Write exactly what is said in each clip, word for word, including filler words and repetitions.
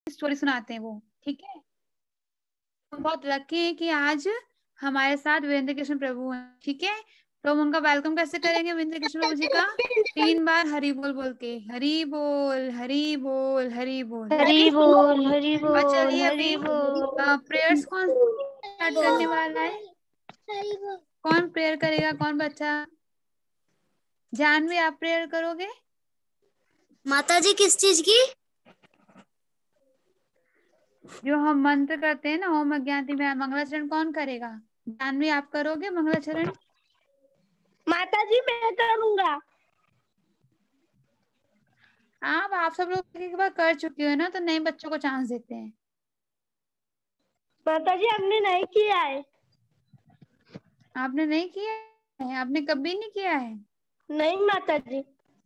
Story सुनाते हैं वो, ठीक है। हम बहुत लकी हैं कि आज हमारे साथ वीरेंद्र कृष्ण प्रभु हैं, ठीक है। तो हम उनका वेलकम कैसे करेंगे वीरेंद्र कृष्ण प्रभु जी का? तीन बार हरि बोल बोल के, हरि बोल हरि बोल हरि बोल, हरि ओके। बोल हरि और बोल चलिए हरि अभी बोल। प्रेयर्स कौन स्टार्ट करने वाला है? कौन प्रेयर करेगा? कौन बच्चा? जानवी, आप प्रेयर करोगे? माता जी किस चीज की? जो हम मंत्र करते हैं ना, ओम अज्ञाति में मंगलाचरण कौन करेगा? जानवी, आप करोगे मंगलाचरण? माता जी मैं करूंगा। आप आप सब लोग एक बार कर चुके हो ना, तो नए बच्चों को चांस देते हैं। माता जी हमने नहीं किया है। आपने नहीं किया है? आपने कभी नहीं किया है? नहीं माता जी।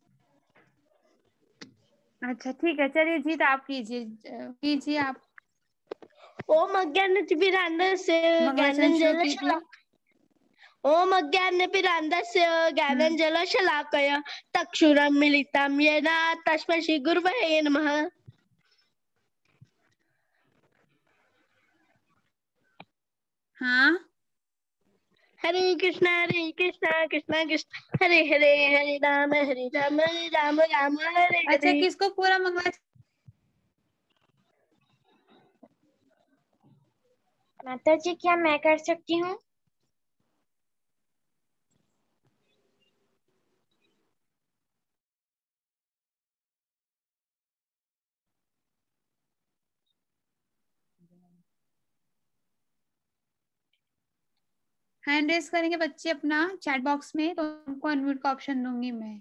अच्छा ठीक है, चलिए जीत आप कीजिए, कीजिए आप ओम अज्ञानतिमिरान्धस्य मंगलाचरण शुरू कीजिए। ज्ञानांजन ओम अज्ञानतिमिरान्धस्य ज्ञानांजनशलाकया चक्षुरुन्मीलितं येन तस्मै श्रीगुरवे नमः। हाँ, हरे कृष्णा हरे कृष्णा कृष्णा कृष्णा हरे हरे हरे राम हरे राम हरे राम राम हरे अच्छा हरे। किसको पूरा मंगलाचरण? माता जी क्या मैं कर सकती हूँ? हैंड रेस करेंगे बच्चे अपना चैट बॉक्स में, तो उनको अनम्यूट का ऑप्शन दूंगी मैं।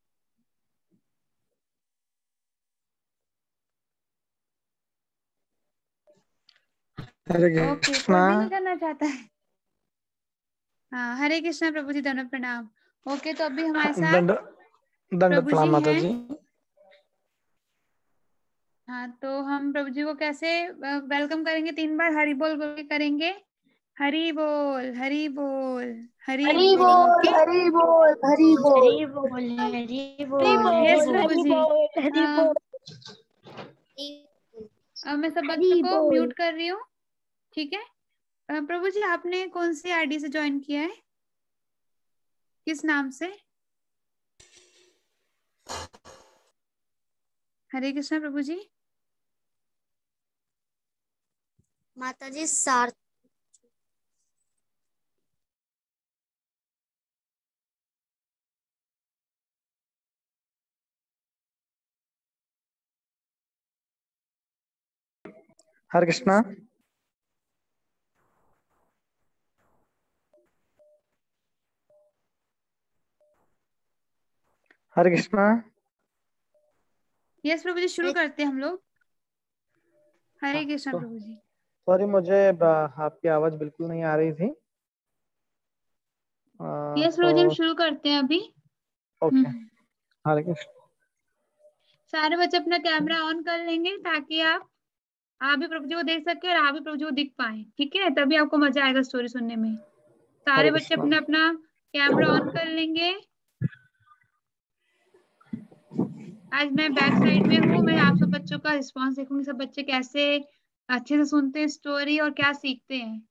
हरे ओके, कृष्णा। कोई भी नहीं करना चाहता है? हाँ, हरे कृष्णा प्रभु जी, धन्य प्रणाम। ओके, तो अभी हमारे साथ दंड दंड प्रभु प्रणाम जी माता हैं। जी। हाँ, तो हम प्रभु जी को कैसे वेलकम करेंगे? तीन बार हरि बोल बोल के करेंगे। हरि बोल हरि बोल हरि हरि बोल, बोल ओके। हरि बोल हरि बोल हरि बोल हरि बोल यस हरि प्रभु जी। बोल हरि अ, बोल अब मैं सब बच्चों हरि को बोल। म्यूट कर रही हूँ, ठीक है। अ, प्रभु जी, आपने कौन सी आईडी से ज्वाइन किया है? किस नाम से? हरे कृष्णा प्रभु जी। माता जी सार हरे कृष्णा। हरे कृष्णा। यस प्रभु जी, शुरू करते हैं हम लोग। हरे कृष्णा तो प्रभु जी। सॉरी, मुझे ब- आपकी आवाज बिल्कुल नहीं आ रही थी। आ, यस प्रभु जी, हम तो शुरू करते हैं अभी। ओके। हम्म, हरे कृष्ण। सारे बच्चे अपना कैमरा ऑन कर लेंगे, ताकि आप आप भी प्रभु जी को देख सके और आप भी प्रभु जी को दिख पाए, ठीक है। तभी आपको मजा आएगा स्टोरी सुनने में। हरे सारे बच्चे कृष्णा। अपना अपना कैमरा ऑन कर लेंगे। आज मैं बैक साइड में हूँ, मैं आप सब बच्चों का रिस्पॉन्स देखूंगी, सब बच्चे कैसे अच्छे से सुनते हैं स्टोरी और क्या सीखते हैं।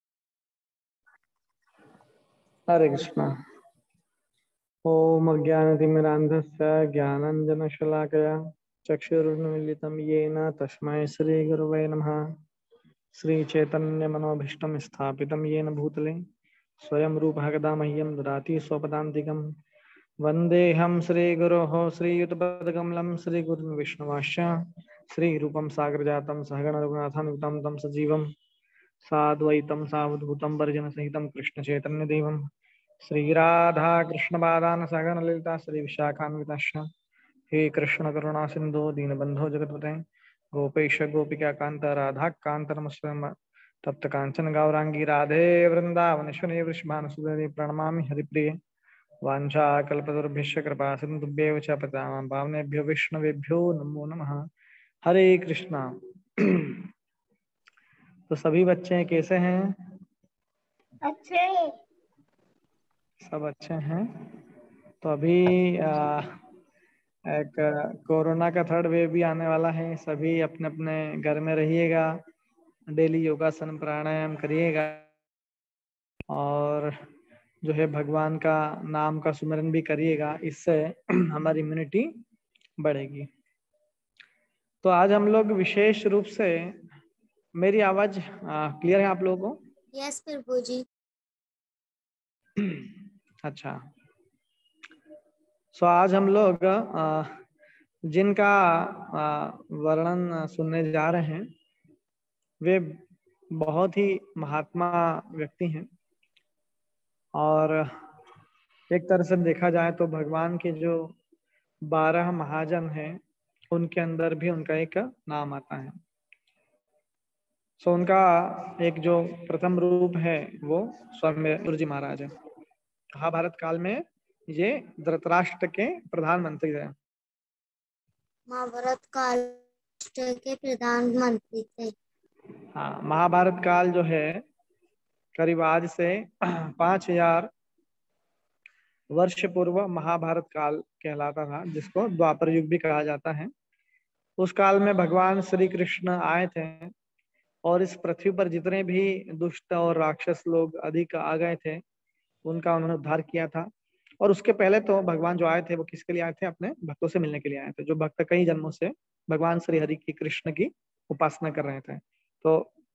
हरे कृष्णा। ओम अज्ञानतिमिरान्धस्य ज्ञानाञ्जनशलाकया चक्षुरुन्मीलितं येन तस्मै श्रीगुरवे नमः। श्रीचैतन्यमनोभीष्टं स्थापितं येन भूतले स्वयं रूपः कदा मह्यं ददाति स्वपदान्तिकम्। वन्देऽहं श्रीगुरोः श्रीयुतपदकमलं श्रीगुरुं विष्णुवाश्च श्रीरूपं सागरजातं सहगणरघुनाथान्वितं तं सजीवं साद्वैतं सावधूतं परिजनसहितं कृष्णचैतन्यदेवं श्रीराधाकृष्णपादान् सहगणललिता श्रीविशाखान्विताश्च हे कृष्णकरुणा सिन्धो दीनबन्धो जगत्पते गोपेश गोपिकान्त राधाकान्त नमस्ते तप्त कांचन गौरांगी राधे वृंदावनेश्वरी वृषभानुसुधे प्रणमामि हरिप्रिये वाञ्छाकल्पतरुभ्यश्च कृपा सिन्धुभ्येव च पतितानां पावनेभ्यो विष्णुवेभ्यो नमो नमः। हरे कृष्णा। तो सभी बच्चे कैसे हैं? अच्छे। सब अच्छे हैं। तो अभी आ, एक कोरोना का थर्ड वेव भी आने वाला है। सभी अपने अपने घर में रहिएगा, डेली योगासन प्राणायाम करिएगा और जो है भगवान का नाम का सुमिरन भी करिएगा, इससे हमारी इम्यूनिटी बढ़ेगी। तो आज हम लोग विशेष रूप से, मेरी आवाज क्लियर है आप लोगों को? यस प्रभु जी। अच्छा, सो आज हम लोग आ, जिनका वर्णन सुनने जा रहे हैं वे बहुत ही महात्मा व्यक्ति हैं और एक तरह से देखा जाए तो भगवान के जो बारह महाजन हैं उनके अंदर भी उनका एक नाम आता है। सो उनका एक जो प्रथम रूप है वो स्वयं विदुर जी महाराज है। महाभारत काल में ये धृतराष्ट्र के प्रधानमंत्री थे। महाभारत काल के प्रधानमंत्री थे। हाँ, महाभारत काल जो है करीब आज से पांच हजार वर्ष पूर्व महाभारत काल कहलाता था, जिसको द्वापर युग भी कहा जाता है। उस काल में भगवान श्री कृष्ण आए थे और इस पृथ्वी पर जितने भी दुष्ट और राक्षस लोग अधिक आ गए थे उनका उन्होंने उद्धार किया था। और उसके पहले तो भगवान जो आए थे वो किसके लिए आए थे? अपने भक्तों से मिलने के लिए आए थे, जो भक्त कई जन्मों से भगवान श्री हरि की कृष्ण की उपासना कर रहे थे। तो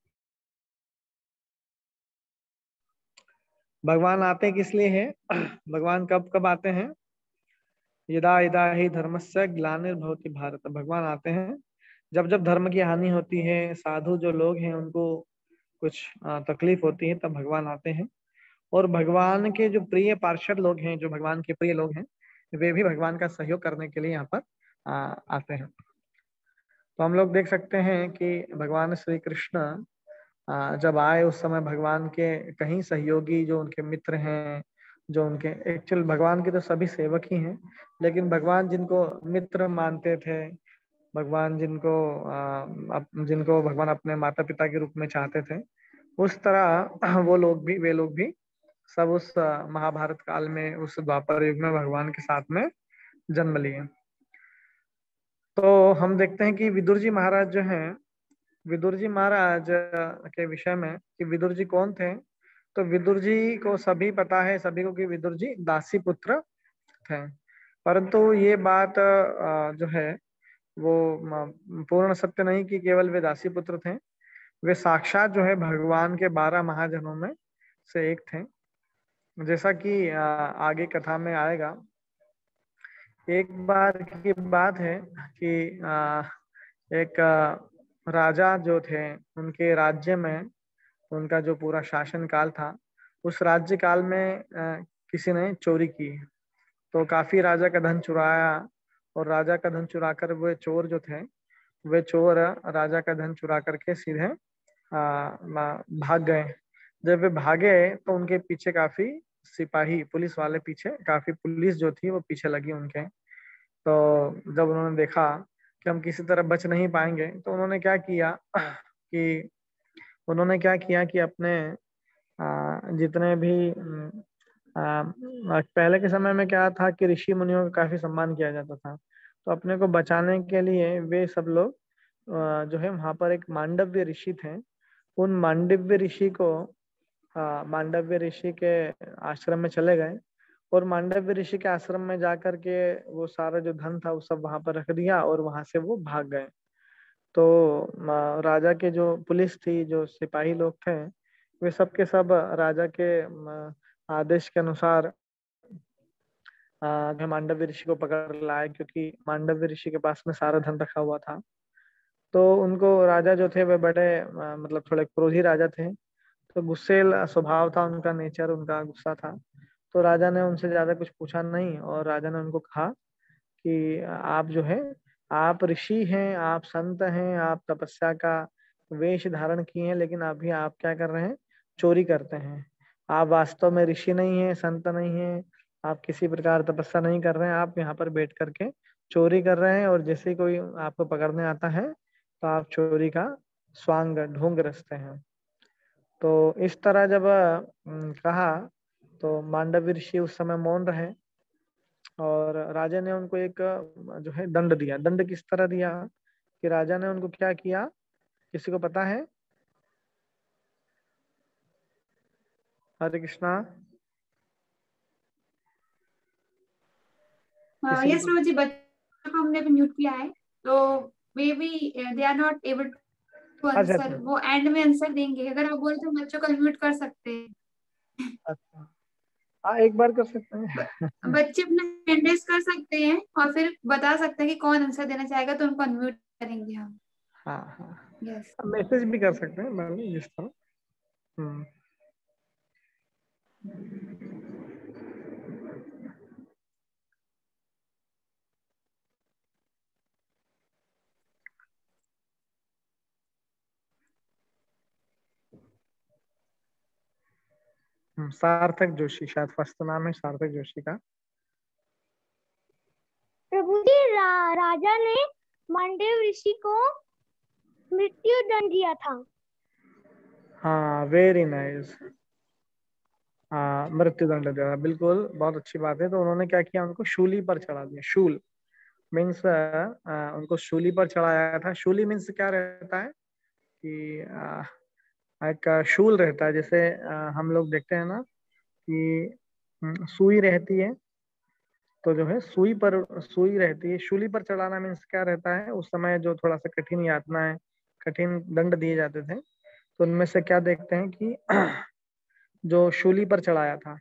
भगवान आते किस लिए है? भगवान कब कब आते हैं? यदा यदा ही धर्मस्य ग्लानिर्भवति भारत। भगवान आते हैं जब जब धर्म की हानि होती है, साधु जो लोग हैं उनको कुछ तकलीफ होती है, तब भगवान आते हैं। और भगवान के जो प्रिय पार्षद लोग हैं, जो भगवान के प्रिय लोग हैं, वे भी भगवान का सहयोग करने के लिए यहाँ पर आ, आते हैं। तो हम लोग देख सकते हैं कि भगवान श्री कृष्ण जब आए उस समय भगवान के कहीं सहयोगी जो उनके मित्र हैं, जो उनके एक्चुअल भगवान के तो सभी सेवक ही हैं, लेकिन भगवान जिनको मित्र मानते थे, भगवान जिनको जिनको भगवान अपने माता पिता के रूप में चाहते थे, उस तरह वो लोग भी वे लोग भी सब उस महाभारत काल में, उस द्वापर युग में भगवान के साथ में जन्म लिए। तो हम देखते हैं कि विदुर जी महाराज जो हैं, विदुर जी महाराज के विषय में कि विदुर जी कौन थे, तो विदुर जी को सभी पता है, सभी को कि विदुर जी दासी पुत्र थे। परंतु ये बात जो है वो पूर्ण सत्य नहीं कि केवल वे दासी पुत्र थे, वे साक्षात जो है भगवान के बारह महाजनों में से एक थे। जैसा कि आगे कथा में आएगा, एक बार की बात है कि एक राजा जो थे, उनके राज्य में उनका जो पूरा शासन काल था, उस राज्य काल में किसी ने चोरी की। तो काफी राजा का धन चुराया और राजा का धन चुराकर वे चोर जो थे, वे चोर राजा का धन चुरा करके सीधे भाग गए। जब वे भागे तो उनके पीछे काफी सिपाही, पुलिस वाले पीछे, काफी पुलिस जो थी वो पीछे लगी उनके। तो जब उन्होंने देखा कि हम किसी तरह बच नहीं पाएंगे, तो उन्होंने क्या किया कि उन्होंने क्या किया कि अपने जितने भी आ, पहले के समय में क्या था कि ऋषि मुनियों का काफी सम्मान किया जाता था। तो अपने को बचाने के लिए वे सब लोग जो है वहां पर एक मांडव्य ऋषि थे, उन मांडव्य ऋषि को मांडव्य ऋषि के आश्रम में चले गए और मांडव्य ऋषि के आश्रम में जाकर के वो सारा जो धन था वो सब वहां पर रख दिया और वहां से वो भाग गए। तो राजा के जो पुलिस थी, जो सिपाही लोग थे, वे सब के सब राजा के आदेश के अनुसार मांडव्य ऋषि को पकड़ लाए, क्योंकि मांडव्य ऋषि के पास में सारा धन रखा हुआ था। तो उनको राजा जो थे वे बड़े मतलब थोड़े क्रोधी राजा थे, तो गुस्सेल स्वभाव था उनका, नेचर उनका गुस्सा था। तो राजा ने उनसे ज्यादा कुछ पूछा नहीं और राजा ने उनको कहा कि आप जो है, आप ऋषि हैं, आप संत हैं, आप तपस्या का वेश धारण किए हैं, लेकिन अभी आप क्या कर रहे हैं? चोरी करते हैं। आप वास्तव में ऋषि नहीं है, संत नहीं है, आप किसी प्रकार तपस्या नहीं कर रहे हैं, आप यहाँ पर बैठ करके चोरी कर रहे हैं और जैसे ही कोई आपको पकड़ने आता है तो आप चोरी का स्वांग ढूंढ रचते हैं। तो इस तरह जब कहा तो मांडव्य ऋषि उस समय मौन रहे और राजा ने उनको एक जो है दंड दिया। दंड किस तरह दिया कि राजा ने उनको क्या किया, किसी को पता है? हरे कृष्णा, किसी यस को? प्रभु जी, बच्चों को हमने भी म्यूट किया है, तो maybe they are not able to अच्छा आंसर। अच्छा वो एंड में आंसर देंगे। अगर आप बोले तो बच्चों को म्यूट कर सकते हैं। अच्छा, हाँ एक बार कर सकते ब- हैं। बच्चे अपना हैंड रेज कर सकते हैं और फिर बता सकते हैं कि कौन आंसर देना चाहेगा, तो उनको अनम्यूट करेंगे हम। हाँ हाँ, यस। मैसेज भी कर सकते हैं मैंने जिस तरह। हम्म हम्म, सार्थक जोशी, शायद फर्स्ट नाम है सार्थक जोशी का। प्रभु जी, रा, राजा ने मांडव ऋषि को मृत्यु दंड दिया था। हाँ वेरी नाइस, हाँ मृत्यु दंड दिया, बिल्कुल बहुत अच्छी बात है। तो उन्होंने क्या किया, उनको शूली पर चढ़ा दिया। शूल मीन्स उनको शूली पर चढ़ाया था। शूली मीन्स क्या रहता है कि आ, एक शूल रहता है, जैसे आ, हम लोग देखते हैं ना कि हम्म, सुई रहती है, तो जो है सुई पर सुई रहती है। शूली पर चढ़ाना मीन्स क्या रहता है, उस समय जो थोड़ा सा कठिन यातना है, कठिन दंड दिए जाते थे, तो उनमें से क्या देखते हैं कि जो शूली पर चढ़ाया था,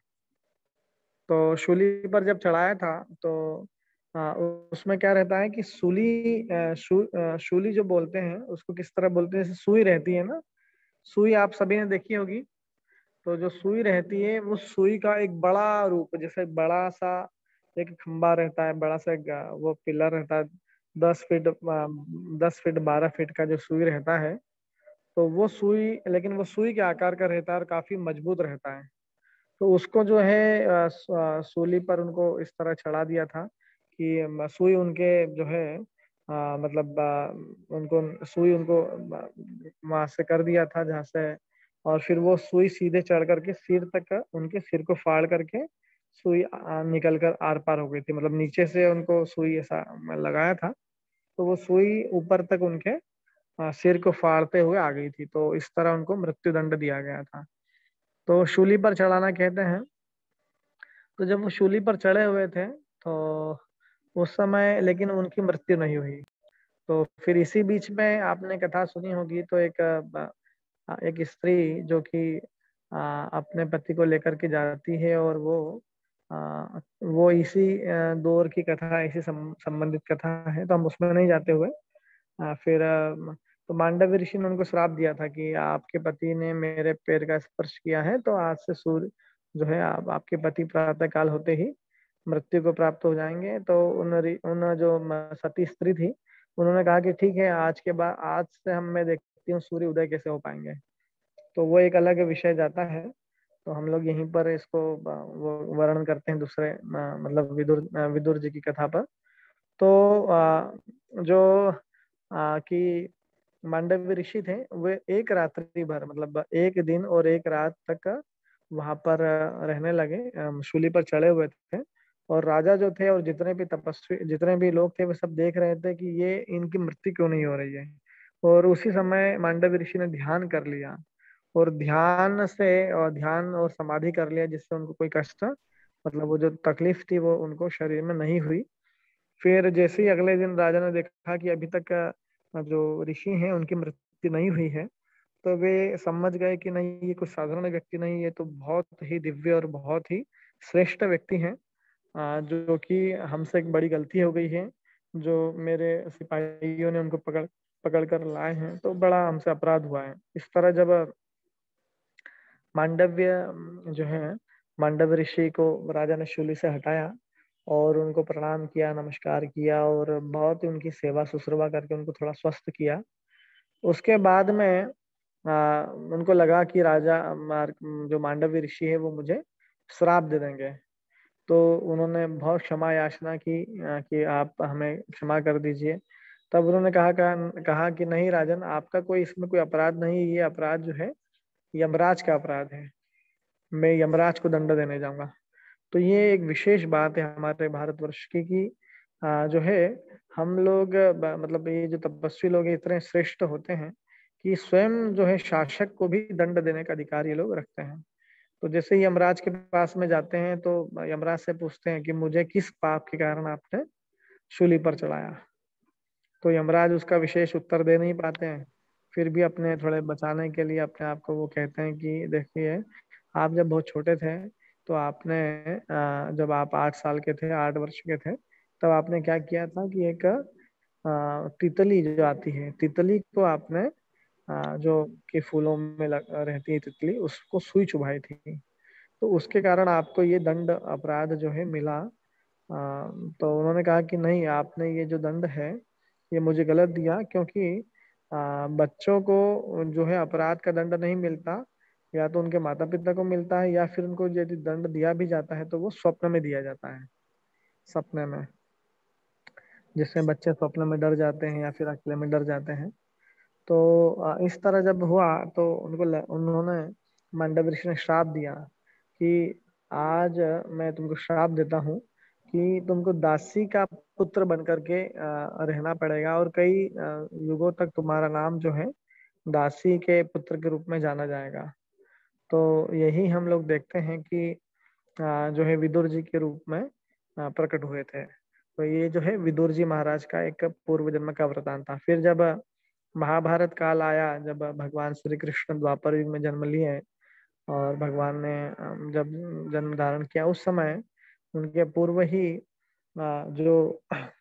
तो शूली पर जब चढ़ाया था तो आ, उसमें क्या रहता है कि सूली आ, शू, आ, शूली जो बोलते हैं उसको किस तरह बोलते हैं, जैसे सुई रहती है ना, सुई आप सभी ने देखी होगी। तो जो सुई रहती है वो सुई का एक बड़ा रूप, जैसे बड़ा सा एक खंबा रहता है, बड़ा सा एक आ, वो पिलर रहता है, दस फीट, दस फीट बारह फीट का जो सुई रहता है। तो वो सुई, लेकिन वो सुई के आकार का रहता है और काफी मजबूत रहता है। तो उसको जो है अ, स- अ, सूली पर उनको इस तरह चढ़ा दिया था कि अम, सुई उनके जो है अ, मतलब अ, उनको सुई उनको अ, वहां से कर दिया था जहाँ से, और फिर वो सुई सीधे चढ़ करके सिर तक, उनके सिर को फाड़ करके सुई अ, निकल कर आर पार हो गई थी। मतलब नीचे से उनको सुई ऐसा लगाया था, तो वो सुई ऊपर तक उनके अ, सिर को फाड़ते हुए आ गई थी। तो इस तरह उनको मृत्यु दंड दिया गया था। तो शूली पर चढ़ाना कहते हैं। तो जब वो शूली पर चढ़े हुए थे तो उस समय लेकिन उनकी मृत्यु नहीं हुई। तो फिर इसी बीच में आपने कथा सुनी होगी, तो एक अ, एक स्त्री जो कि अ, अपने पति को लेकर के जाती है, और वो अ, वो इसी अ, दौर की कथा, इसी सम, संबंधित कथा है, तो हम उसमें नहीं जाते हुए अ, फिर अ, तो मांडव्य ऋषि ने उनको श्राप दिया था कि आपके पति ने मेरे पैर का स्पर्श किया है, तो आज से सूर्य जो है, आप आपके पति प्रातः काल होते ही मृत्यु को प्राप्त हो जाएंगे। तो उन रि- उन जो म- सती स्त्री थी, उन्होंने कहा कि ठीक है, आज के बाद, आज से हम मैं देखती हूँ सूर्य उदय कैसे हो पाएंगे। तो वो एक अलग विषय जाता है, तो हम लोग यहीं पर इसको अ, वो वर्णन करते हैं दूसरे अ, मतलब विदुर अ, विदुर जी की कथा पर। तो अ, जो आ, कि मांडव्य ऋषि थे, वे एक रात्रि भर, मतलब एक दिन और एक रात तक वहां पर अ, रहने लगे, अम, शूली पर चढ़े हुए थे। और राजा जो थे और जितने भी तपस्वी, जितने भी लोग थे, वे सब देख रहे थे कि ये इनकी मृत्यु क्यों नहीं हो रही है। और उसी समय मांडव्य ऋषि ने ध्यान कर लिया, और ध्यान से, और ध्यान और समाधि कर लिया, जिससे उनको कोई कष्ट, मतलब वो जो तकलीफ थी वो उनको शरीर में नहीं हुई। फिर जैसे ही अगले दिन राजा ने देखा कि अभी तक अ, जो ऋषि हैं उनकी मृत्यु नहीं हुई है, तो वे समझ गए कि नहीं, ये कुछ साधारण व्यक्ति नहीं, ये तो बहुत ही दिव्य और बहुत ही श्रेष्ठ व्यक्ति हैं, अ, जो कि हमसे एक बड़ी गलती हो गई है, जो मेरे सिपाहियों ने उनको पकड़ पकड़ कर लाए हैं, तो बड़ा हमसे अपराध हुआ है। इस तरह जब मांडव्य अम, जो है, मांडव्य ऋषि को राजा ने शूली से हटाया और उनको प्रणाम किया, नमस्कार किया, और बहुत ही उनकी सेवा शुश्रूषा करके उनको थोड़ा स्वस्थ किया। उसके बाद में आ, उनको लगा कि राजा मार, जो मांडव्य ऋषि है वो मुझे श्राप दे देंगे। तो उन्होंने बहुत क्षमा याचना की आ, कि आप हमें क्षमा कर दीजिए। तब उन्होंने कहा कहा, कहा कि नहीं राजन, आपका कोई इसमें कोई अपराध नहीं, ये अपराध जो है यमराज का अपराध है, मैं यमराज को दंड देने जाऊंगा। तो ये एक विशेष बात है हमारे भारतवर्ष की कि आ, जो है हम लोग ब- मतलब ये जो तपस्वी लोग हैं, इतने श्रेष्ठ होते हैं कि स्वयं जो है शासक को भी दंड देने का अधिकार ये लोग रखते हैं। तो जैसे ही यमराज के पास में जाते हैं तो यमराज से पूछते हैं कि मुझे किस पाप के कारण आपने शूली पर चढ़ाया। तो यमराज उसका विशेष उत्तर दे नहीं पाते हैं। फिर भी अपने थोड़े बचाने के लिए अपने आप को वो कहते हैं कि देखिए, आप जब बहुत छोटे थे तो आपने अ, जब आप आठ साल के थे, आठ वर्ष के थे, तब आपने क्या किया था कि एक अ, तितली जो आती है, तितली को आपने अ, जो कि फूलों में लग, रहती है तितली, उसको सुई चुभाई थी। तो उसके कारण आपको ये दंड अपराध जो है मिला। अ, तो उन्होंने कहा कि नहीं, आपने ये जो दंड है ये मुझे गलत दिया, क्योंकि अ, बच्चों को जो है अपराध का दंड नहीं मिलता, या तो उनके माता पिता को मिलता है, या फिर उनको यदि दंड दिया भी जाता है तो वो स्वप्न में दिया जाता है, सपने में, जिसमें बच्चे स्वप्न में डर जाते हैं या फिर अकेले में डर जाते हैं। तो अ, इस तरह जब हुआ तो उनको ल- उन्होंने मंडव ऋषि ने श्राप दिया कि आज मैं तुमको श्राप देता हूँ कि तुमको दासी का पुत्र बन करके अ, रहना पड़ेगा, और कई अ, युगों तक तुम्हारा नाम जो है दासी के पुत्र के रूप में जाना जाएगा। तो यही हम लोग देखते हैं कि अ, जो है विदुर जी के रूप में अ, प्रकट हुए थे। तो ये जो है विदुर जी महाराज का एक पूर्व जन्म का वृतांत था। फिर जब महाभारत काल आया, जब भगवान श्री कृष्ण द्वापर युग में जन्म लिए और भगवान ने अम, जब जन्म धारण किया, उस समय उनके पूर्व ही अ, जो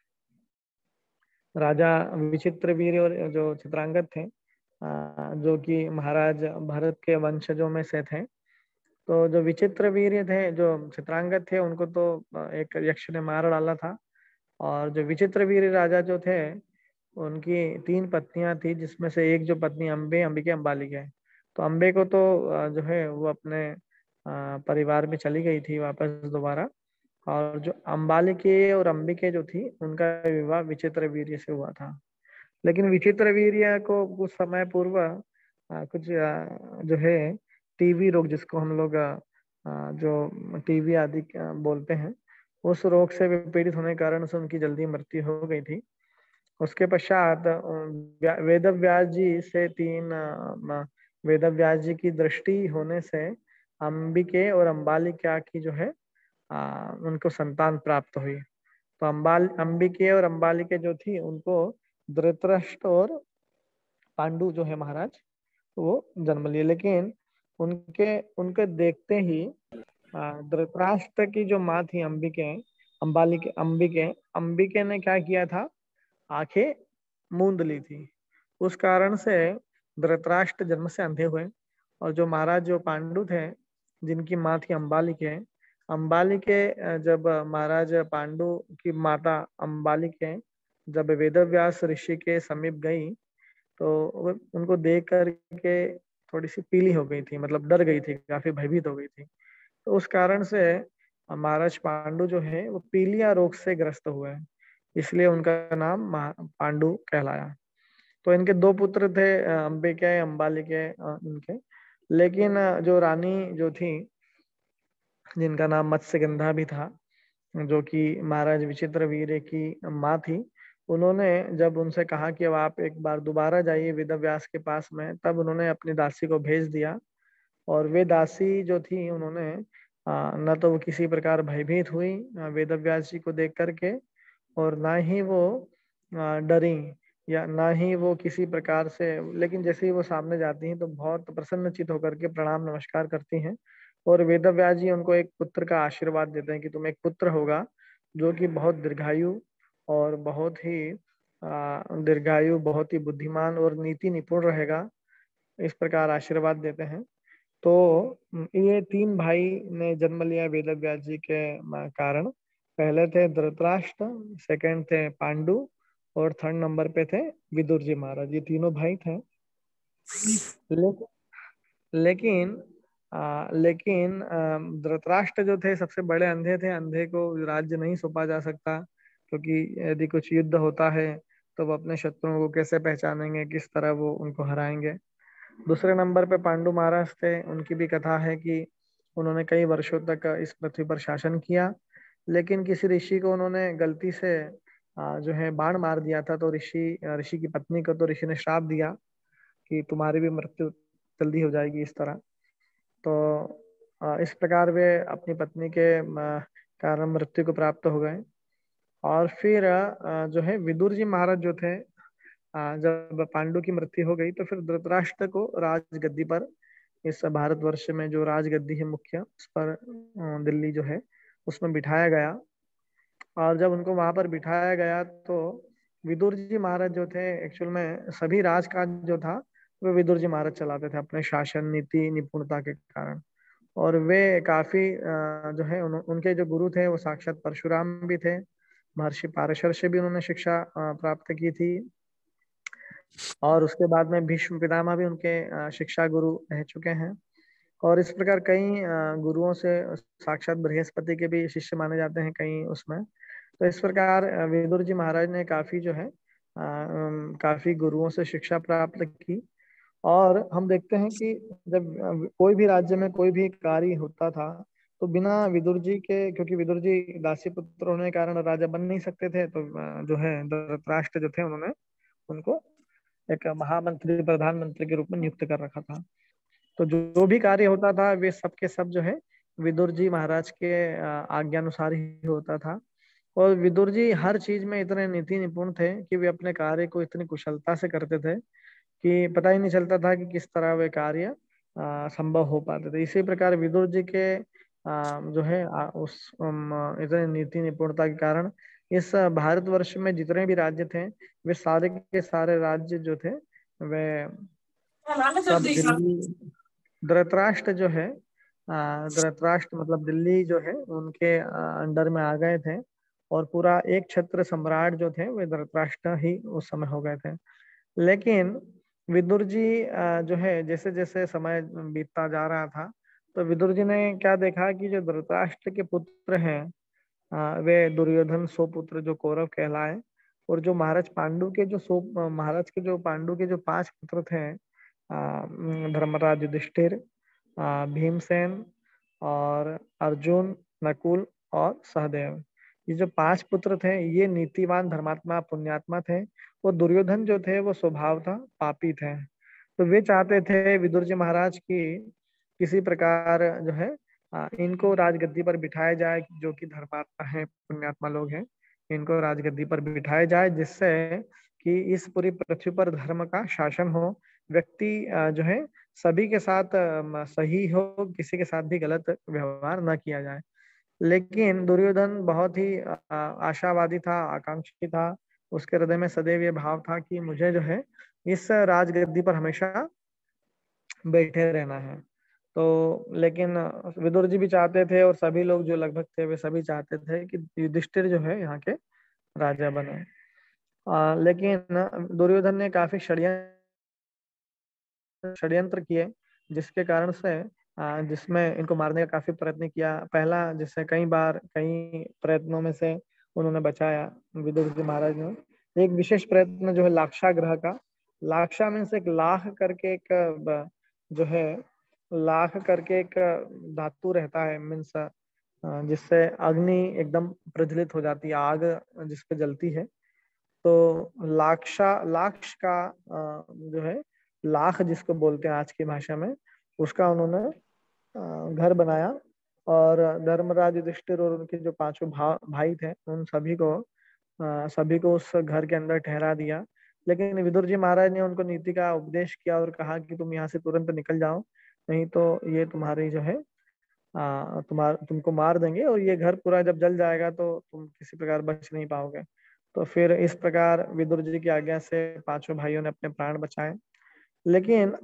राजा विचित्रवीर्य और जो चित्रांगद थे, अ, जो कि महाराज भरत के वंशजों में से थे। तो जो विचित्रवीर्य थे, जो चित्रांगद थे, उनको तो अ, एक यक्ष ने मार डाला था। और जो विचित्रवीर्य राजा जो थे, उनकी तीन पत्नियां थी, जिसमें से एक जो पत्नी अम्बे अंबिके अम्बालिक है। तो अम्बे को तो अ, जो है वो अपने अ, परिवार में चली गई थी वापस दोबारा। और जो अम्बालिके और अंबिके जो थी, उनका विवाह विचित्र वीर्य से हुआ था। लेकिन विचित्र वीर्य को कुछ समय पूर्व अ, कुछ अ, जो है टीबी रोग, जिसको हम लोग अ, अ, जो टीबी आदि अ, बोलते हैं, उस रोग से पीड़ित होने के कारण से उनकी जल्दी मृत्यु हो गई थी। उसके पश्चात अ, व्या- वेद व्यास जी से तीन अ, म- वेद व्यास जी की दृष्टि होने से अंबिके और अंबालिका की जो है आ, उनको संतान प्राप्त हुई। तो अंबाल अंबिके और अंबालिके जो थी, उनको धृतराष्ट्र और पांडु जो है महाराज, तो वो जन्म लिए। लेकिन उनके उनके देखते ही आ, धृतराष्ट्र की जो माँ थी अंबिके, अंबालिके अंबिके अंबिके ने क्या किया था, आंखें मूंद ली थी। उस कारण से धृतराष्ट्र जन्म से अंधे हुए। और जो महाराज जो पांडु थे, जिनकी माँ थी अंबालिके, अंबालिके अ, जब महाराज पांडु की माता अंबालिके जब वेदव्यास ऋषि के समीप गई, तो वो उनको देख करके थोड़ी सी पीली हो गई थी, मतलब डर गई थी, काफी भयभीत हो गई थी। तो उस कारण से महाराज पांडु जो है वो पीलिया रोग से ग्रस्त हुए हैं, इसलिए उनका नाम महा- पांडु कहलाया। तो इनके दो पुत्र थे, अ, अंबिके अंबालिके अ, इनके। लेकिन अ, जो रानी जो थी, जिनका नाम मत्स्यगंधा भी था, जो कि महाराज विचित्र वीर्य की माँ थी, उन्होंने जब उनसे कहा कि अब आप एक बार दोबारा जाइए वेदव्यास के पास में, तब उन्होंने अपनी दासी को भेज दिया। और वे दासी जो थी, उन्होंने अ, न तो वो किसी प्रकार भयभीत हुई अ, वेदव्यास जी को देख करके, और ना ही वो अ, डरी, या ना ही वो किसी प्रकार से। लेकिन जैसे ही वो सामने जाती हैं तो बहुत प्रसन्नचित होकर के प्रणाम नमस्कार करती हैं। और वेदव्यास जी उनको एक पुत्र का आशीर्वाद देते हैं कि तुम्हें एक पुत्र होगा जो कि बहुत दीर्घायु और बहुत ही अ, दीर्घायु, बहुत ही बुद्धिमान और नीति निपुण रहेगा। इस प्रकार आशीर्वाद देते हैं। तो ये तीन भाई ने जन्म लिया वेदव्यास जी के म- कारण। पहले थे धृतराष्ट्र, सेकंड थे पांडु, और थर्ड नंबर पे थे विदुर जी महाराज। ये तीनों भाई थे। लेकिन लेकिन आ, लेकिन आ, धृतराष्ट्र जो थे सबसे बड़े अंधे थे। अंधे को राज्य नहीं सौंपा जा सकता, क्योंकि यदि कुछ युद्ध होता है तो वो अपने शत्रुओं को कैसे पहचानेंगे, किस तरह वो उनको हराएंगे। दूसरे नंबर पे पांडु महाराज थे। उनकी भी कथा है कि उन्होंने कई वर्षों तक इस पृथ्वी पर शासन किया, लेकिन किसी ऋषि को उन्होंने गलती से आ, जो है बाण मार दिया था। तो ऋषि ऋषि की पत्नी को तो ऋषि ने श्राप दिया कि तुम्हारी भी मृत्यु जल्दी हो जाएगी इस तरह। तो आ, इस प्रकार वे अपनी पत्नी के आ, कारण मृत्यु को प्राप्त हो गए। और फिर आ, जो है विदुर जी महाराज जो थे, आ, जब पांडु की मृत्यु हो गई तो फिर धृतराष्ट्र को राजगद्दी पर, इस भारतवर्ष में जो राजगद्दी है मुख्य, उस पर आ, दिल्ली जो है उसमें बिठाया गया। और जब उनको वहां पर बिठाया गया तो विदुर जी महाराज जो थे, एक्चुअल में सभी राजकाज जो था वे विदुर जी महाराज चलाते थे अपने शासन नीति निपुणता के कारण। और वे काफी अ, जो है उन, उनके जो गुरु थे वो साक्षात परशुराम भी थे। महर्षि पाराशर से भी उन्होंने शिक्षा अ, प्राप्त की थी। और उसके बाद में भीष्म पितामह भी उनके अ, शिक्षा गुरु रह चुके हैं। और इस प्रकार कई अ, गुरुओं से, साक्षात बृहस्पति के भी शिष्य माने जाते हैं कई उसमें। तो इस प्रकार अ, विदुर जी महाराज ने काफी जो है अ, अम, काफी गुरुओं से शिक्षा प्राप्त की। और हम देखते हैं कि जब अ, कोई भी राज्य में कोई भी कार्य होता था तो बिना विदुर जी के, क्योंकि विदुर जी दासी पुत्र होने के कारण राजा बन नहीं सकते थे, तो अ, जो है धृतराष्ट्र जो थे उन्होंने उनको एक महामंत्री प्रधानमंत्री के रूप में नियुक्त कर रखा था। तो जो जो भी कार्य होता था वे सब के सब जो है विदुर जी महाराज के अ, आज्ञानुसार ही होता था। और विदुर जी हर चीज में इतने नीति निपुण थे कि वे अपने कार्य को इतनी कुशलता से करते थे कि पता ही नहीं चलता था कि किस तरह वे कार्य अ, संभव हो पाते थे। इसी प्रकार विदुर जी के अ, जो है अ, उस अम, इतने नीति निपुणता के कारण इस भारतवर्ष में जितने भी राज्य थे वे सारे के सारे राज्य जो थे वे सब दिल्ली, धृतराष्ट्र जो है अ, धृतराष्ट्र मतलब दिल्ली जो है उनके अ, अंडर में आ गए थे। और पूरा एक छत्र सम्राट जो थे वे धृतराष्ट्र ही उस समय हो गए थे। लेकिन विदुर जी अ, जो है जैसे जैसे समय बीतता जा रहा था तो विदुर जी ने क्या देखा कि जो धृतराष्ट्र के पुत्र हैं अ, वे दुर्योधन सौ पुत्र जो कौरव कहलाए, और जो महाराज पांडु के जो सौ महाराज के जो पांडु के जो पांच पुत्र थे, अ, धर्मराज युधिष्ठिर, अ, भीमसेन और अर्जुन, नकुल और सहदेव, ये जो पांच पुत्र थे ये नीतिवान धर्मात्मा पुण्यात्मा थे। वो दुर्योधन जो थे वो स्वभाव था पापी थे। तो वे चाहते थे विदुर जी महाराज की किसी प्रकार जो है आ, इनको राजगद्दी पर बिठाया जाए, जो कि धर्मात्मा है पुण्यात्मा लोग हैं, इनको राजगद्दी पर बिठाया जाए जिससे कि इस पूरी पृथ्वी पर धर्म का शासन हो। व्यक्ति आ, जो है सभी के साथ आ, सही हो, किसी के साथ भी गलत व्यवहार न किया जाए। लेकिन दुर्योधन बहुत ही आ, आशावादी था, आकांक्षी था। उसके हृदय में सदैव ये भाव था कि मुझे जो है इस राजगद्दी पर हमेशा बैठे रहना है। तो लेकिन विदुर जी भी चाहते थे और सभी लोग जो लगभग थे वे सभी चाहते थे कि युधिष्ठिर जो है यहाँ के राजा बने। आ, लेकिन दुर्योधन ने काफी षड्यंत्र षड्यंत्र किए जिसके कारण से आ, जिसमें इनको मारने का काफी प्रयत्न किया। पहला जिससे कई बार कई प्रयत्नों में से उन्होंने बचाया विदुर जी महाराज ने। एक विशेष प्रयत्न जो है लाक्षाग्रह का, लाक्षा मीन्स एक लाख करके एक ब- जो है लाख करके एक धातु रहता है, मीन्स जिससे अग्नि एकदम प्रज्वलित हो जाती है, आग जिसपे जलती है। तो लाक्षा लाक्ष का अ, जो है लाख जिसको बोलते हैं आज की भाषा में, उसका उन्होंने अ, घर बनाया। और धर्मराज युधिष्ठिर और उनके जो पांचों भा, भाई थे उन सभी को अ, सभी को उस घर के अंदर ठहरा दिया। लेकिन विदुर जी महाराज ने उनको नीति का उपदेश किया और कहा कि तुम यहाँ से तुरंत निकल जाओ, नहीं तो ये तुम्हारी जो है आ, तुम्हार तुमको मार देंगे, और ये घर पूरा जब जल जाएगा तो तुम किसी प्रकार बच नहीं पाओगे। तो फिर इस प्रकार विदुर जी की आज्ञा से पांचों भाइयों ने अपने प्राण बचाए। लेकिन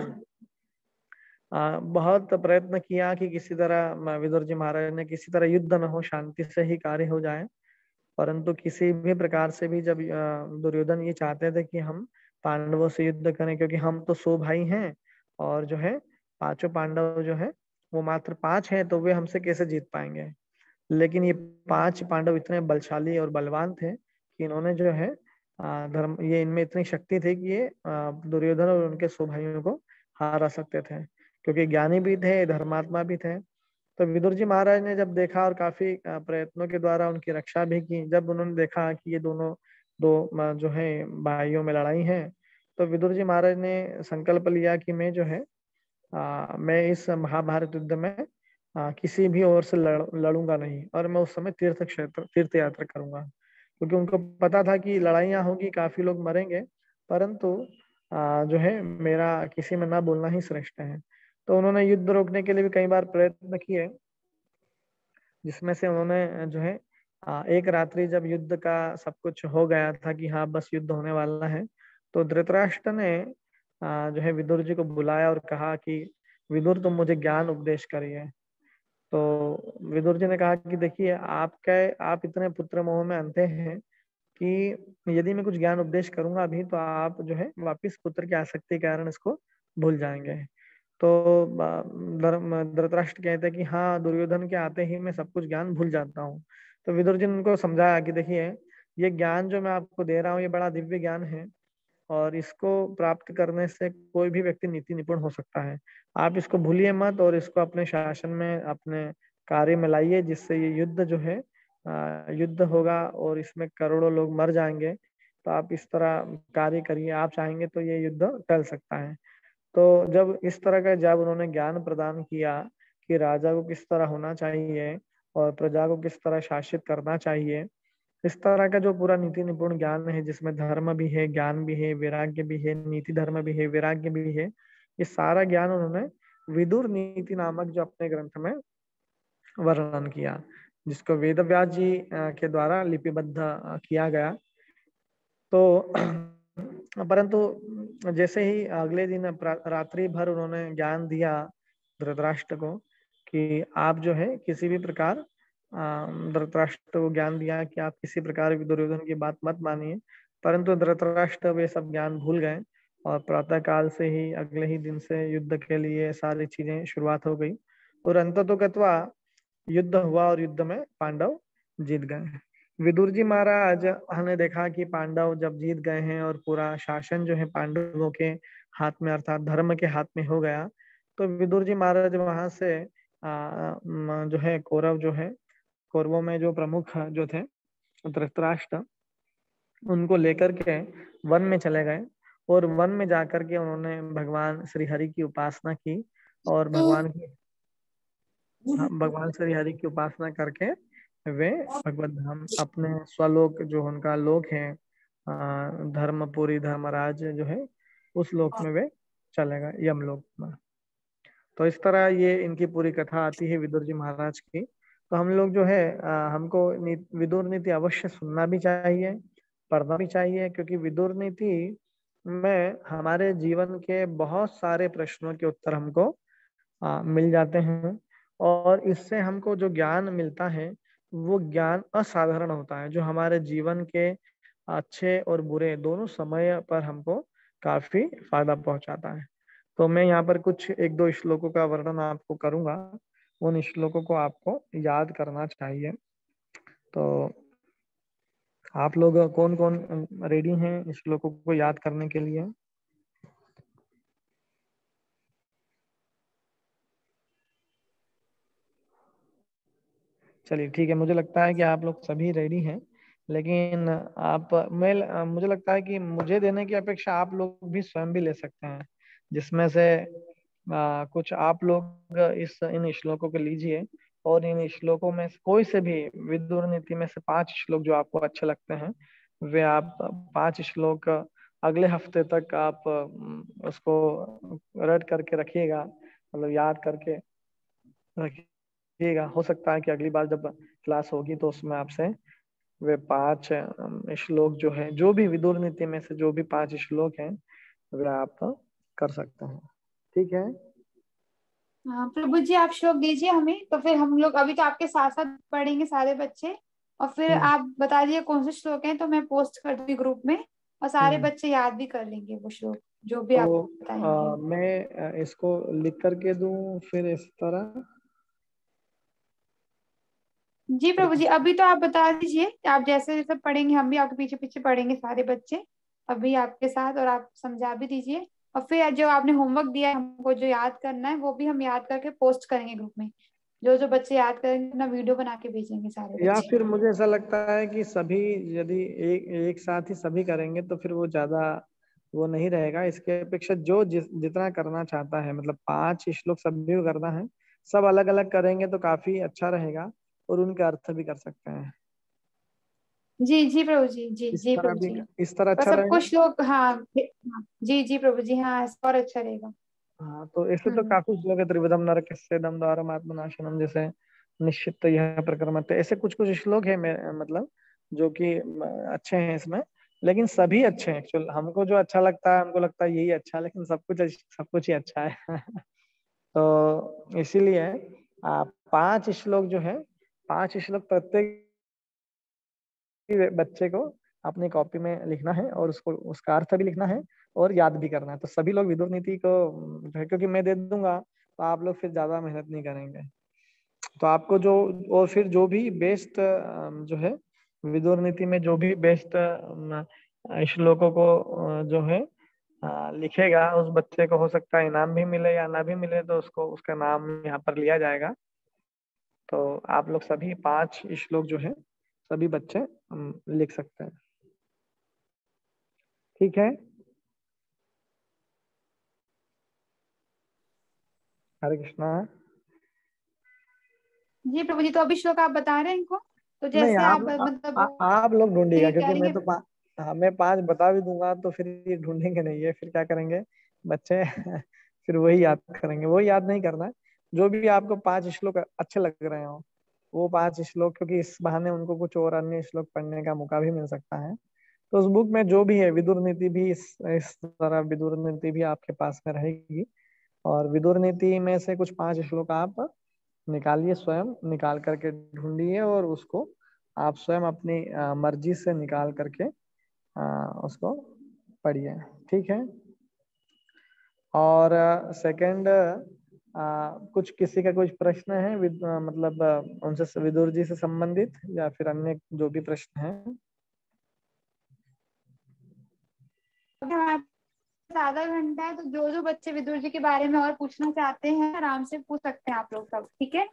आ, बहुत प्रयत्न किया कि किसी तरह म- विदुर जी महाराज ने किसी तरह युद्ध न हो, शांति से ही कार्य हो जाए। परंतु किसी भी प्रकार से भी जब अ, दुर्योधन ये चाहते थे कि हम पांडवों से युद्ध करें, क्योंकि हम तो सौ भाई हैं और जो है पांचों पांडव जो है वो मात्र पांच हैं, तो वे हमसे कैसे जीत पाएंगे। लेकिन ये पांच पांडव इतने बलशाली और बलवान थे कि इन्होंने जो है अ, धर्म ये इनमें इतनी शक्ति थी कि ये अ, दुर्योधन और उनके सौ भाइयों को हरा सकते थे, क्योंकि ज्ञानी भी थे, धर्मात्मा भी थे। तो विदुर जी महाराज ने जब देखा और काफी प्रयत्नों के द्वारा उनकी रक्षा भी की, जब उन्होंने देखा कि ये दोनों दो जो है भाइयों में लड़ाई है, तो विदुर जी महाराज ने संकल्प लिया कि मैं जो है आ, मैं इस महाभारत युद्ध में आ, किसी भी ओर से लड़, लड़ूंगा नहीं, और मैं उस समय तीर्थ क्षेत्र तीर्थ यात्रा करूंगा, क्योंकि उनको पता था कि लड़ाइयाँ होंगी, काफी लोग मरेंगे, परंतु आ, जो है मेरा किसी में ना बोलना ही श्रेष्ठ है। तो उन्होंने युद्ध रोकने के लिए भी कई बार प्रयत्न किए, जिसमें से उन्होंने जो है आ, एक रात्रि जब युद्ध का सब कुछ हो गया था कि हाँ बस युद्ध होने वाला है, तो धृतराष्ट्र ने आ, जो है विदुर जी को बुलाया और कहा कि विदुर तुम मुझे ज्ञान उपदेश करिए। तो विदुर जी ने कहा कि देखिए आपके आप इतने पुत्र मोह में अंधे हैं कि यदि मैं कुछ ज्ञान उपदेश करूंगा अभी, तो आप जो है वापिस पुत्र की आसक्ति के कारण इसको भूल जाएंगे। तो धृतराष्ट्र कहते हैं कि हाँ दुर्योधन के आते ही मैं सब कुछ ज्ञान भूल जाता हूँ। तो विदुर जी ने उनको समझाया कि देखिए ये ज्ञान जो मैं आपको दे रहा हूँ ये बड़ा दिव्य ज्ञान है, और इसको प्राप्त करने से कोई भी व्यक्ति नीति निपुण हो सकता है। आप इसको भूलिए मत और इसको अपने शासन में, अपने कार्य में लाइए, जिससे ये युद्ध जो है आ, युद्ध होगा और इसमें करोड़ों लोग मर जाएंगे। तो आप इस तरह कार्य करिए, आप चाहेंगे तो ये युद्ध टल सकता है। तो जब इस तरह का जब उन्होंने ज्ञान प्रदान किया कि राजा को किस तरह होना चाहिए और प्रजा को किस तरह शासित करना चाहिए, इस तरह का जो पूरा नीति निपुण ज्ञान है, जिसमें धर्म भी है, ज्ञान भी है, वैराग्य भी है, नीति धर्म भी है, वैराग्य भी है, ये सारा ज्ञान उन्होंने विदुर नीति नामक जो अपने ग्रंथ में वर्णन किया, जिसको वेद व्यास जी के द्वारा लिपिबद्ध किया गया। तो परंतु जैसे ही अगले दिन रात्रि भर उन्होंने ज्ञान दिया धृतराष्ट्र को कि आप जो है किसी भी प्रकार, धृतराष्ट्र को ज्ञान दिया कि आप किसी प्रकार दुर्योधन की बात मत मानिए, परंतु धृतराष्ट्र वे सब ज्ञान भूल गए और प्रातः काल से ही अगले ही दिन से युद्ध के लिए सारी चीजें शुरुआत हो गई, और अंततोगत्वा युद्ध हुआ और युद्ध में पांडव जीत गए। विदुर जी महाराज हमने देखा कि पांडव जब जीत गए हैं और पूरा शासन जो है पांडवों के हाथ में अर्थात धर्म के हाथ में हो गया, तो विदुर जी महाराज वहां से आ, जो है कौरव जो है कौरवों में जो प्रमुख जो थे धृतराष्ट्र, उनको लेकर के वन में चले गए, और वन में जाकर के उन्होंने भगवान श्री हरि की उपासना की, और भगवान की भगवान श्री हरि की उपासना करके वे भगवत धाम अपने स्वलोक जो उनका लोक है धर्मपुरी धर्मराज जो है उस लोक में वे चले गए, यमलोक में। तो इस तरह ये इनकी पूरी कथा आती है विदुर जी महाराज की। तो हम लोग जो है आ, हमको विदुर नीति अवश्य सुनना भी चाहिए, पढ़ना भी चाहिए, क्योंकि विदुर नीति में हमारे जीवन के बहुत सारे प्रश्नों के उत्तर हमको आ, मिल जाते हैं, और इससे हमको जो ज्ञान मिलता है वो ज्ञान असाधारण होता है, जो हमारे जीवन के अच्छे और बुरे दोनों समय पर हमको काफी फायदा पहुंचाता है। तो मैं यहाँ पर कुछ एक दो श्लोकों का वर्णन आपको करूंगा, उन श्लोकों को आपको याद करना चाहिए। तो आप लोग कौन कौन रेडी हैं श्लोकों को याद करने के लिए? चलिए ठीक है, मुझे लगता है कि आप लोग सभी रेडी हैं, लेकिन आप मैं मुझे लगता है कि मुझे देने की अपेक्षा आप लोग भी स्वयं भी ले सकते हैं, जिसमें से आ, कुछ आप लोग इस इन श्लोकों को लीजिए, और इन श्लोकों में कोई से भी विदुर नीति में से पांच श्लोक जो आपको अच्छे लगते हैं वे आप पांच श्लोक अगले हफ्ते तक आप उसको रट करके रखिएगा, मतलब याद करके रखिएगा। हो सकता है कि अगली बार जब क्लास होगी तो उसमें आपसे वे पांच श्लोक जो है, जो भी विदुर नीति में से जो भी पांच श्लोक हैं वे आप कर सकते हैं। ठीक है, हाँ प्रभु जी आप श्लोक दीजिए हमें, तो फिर हम लोग अभी तो आपके साथ साथ पढ़ेंगे सारे बच्चे, और फिर आप बता दीजिए कौन से श्लोक हैं तो मैं पोस्ट कर दूंगी ग्रुप में, और सारे बच्चे याद भी कर लेंगे वो श्लोक जो भी तो आप बताएंगे। आ, मैं इसको लिख करके दूं फिर इस तरह? जी प्रभु जी अभी तो आप बता दीजिए, आप जैसे जैसे पढ़ेंगे हम भी आपके पीछे पीछे पढ़ेंगे सारे बच्चे अभी आपके साथ, और आप समझा भी दीजिए, और फिर जो आपने होमवर्क दिया है हमको जो याद करना है वो भी हम याद करके पोस्ट करेंगे ग्रुप में। जो जो बच्चे याद करेंगे अपना वीडियो बना के भेजेंगे सारे या बच्चे। फिर मुझे ऐसा लगता है कि सभी यदि एक एक साथ ही सभी करेंगे तो फिर वो ज्यादा वो नहीं रहेगा। इसके अपेक्षा जो जिस जितना करना चाहता है, मतलब पांच श्लोक सभी को करना है, सब अलग अलग करेंगे तो काफी अच्छा रहेगा और उनके अर्थ भी कर सकते हैं। जी जी प्रभु जी, जी इस जी तरह प्रभु भी, जी। इस तरह पर अच्छा सब रहेगा। कुछ लोग, हाँ हाँ, जी जी प्रभु जी, हाँ ऐसा और अच्छा रहेगा। हाँ, तो ऐसे तो हम्म। काफी श्लोक है। त्रिविधम नरकस्य दम द्वारम आत्मनाशनम, जैसे निश्चित यह प्रक्रमते, ऐसे कुछ कुछ श्लोक है मैं मतलब जो कि म, अच्छे हैं इसमें। लेकिन सभी अच्छे हैं एक्चुअल, हमको जो अच्छा लगता है हमको लगता है यही अच्छा है, लेकिन सब कुछ सब कुछ ही अच्छा है। तो इसीलिए आप पांच श्लोक जो है, पांच श्लोक प्रत्येक बच्चे को अपनी कॉपी में लिखना है और उसको उसका अर्थ भी लिखना है और याद भी करना है। तो सभी लोग विदुर नीति को जो है, क्योंकि मैं दे दूंगा तो आप लोग फिर ज्यादा मेहनत नहीं करेंगे। तो आपको जो, और फिर जो भी बेस्ट जो है विदुर नीति में जो भी बेस्ट श्लोकों को अ, जो है अ, लिखेगा, उस बच्चे को हो सकता है इनाम भी मिले या ना भी मिले, तो उसको उसका नाम यहाँ पर लिया जाएगा। तो आप लोग सभी पांच श्लोक जो है सभी बच्चे अम, लिख सकते हैं। ठीक है। हरे कृष्णा। जी प्रभु जी, तो अभी श्लोक आप बता रहे हैं इनको, तो नहीं, जैसे आप आप आ, मतलब आ, आप लोग ढूंढिएगा, क्योंकि मैं करेंगे। तो पा, हाँ, मैं पांच बता भी दूंगा तो फिर ये ढूंढेंगे नहीं, ये फिर क्या करेंगे बच्चे। फिर वही याद करेंगे, वही याद नहीं करना है। जो भी आपको पांच श्लोक अच्छे लग रहे हो वो पांच श्लोक, क्योंकि इस बहाने उनको कुछ और अन्य श्लोक पढ़ने का मौका भी मिल सकता है। तो उस बुक में जो भी है विदुर नीति भी, इस इस तरह विदुर नीति भी आपके पास में रहेगी। और विदुर नीति में से कुछ पांच श्लोक आप निकालिए, स्वयं निकाल करके ढूंढिए और उसको आप स्वयं अपनी अ, मर्जी से निकाल करके अ, उसको पढ़िए। ठीक है। और सेकंड, कुछ किसी का कुछ प्रश्न है विद, अ, मतलब अ, उनसे विदुर जी से संबंधित या फिर अन्य जो भी प्रश्न है? हमारे पास आधा घंटा है, तो जो जो बच्चे विदुर जी के बारे में और पूछना चाहते हैं आराम से पूछ सकते हैं आप लोग सब, ठीक है।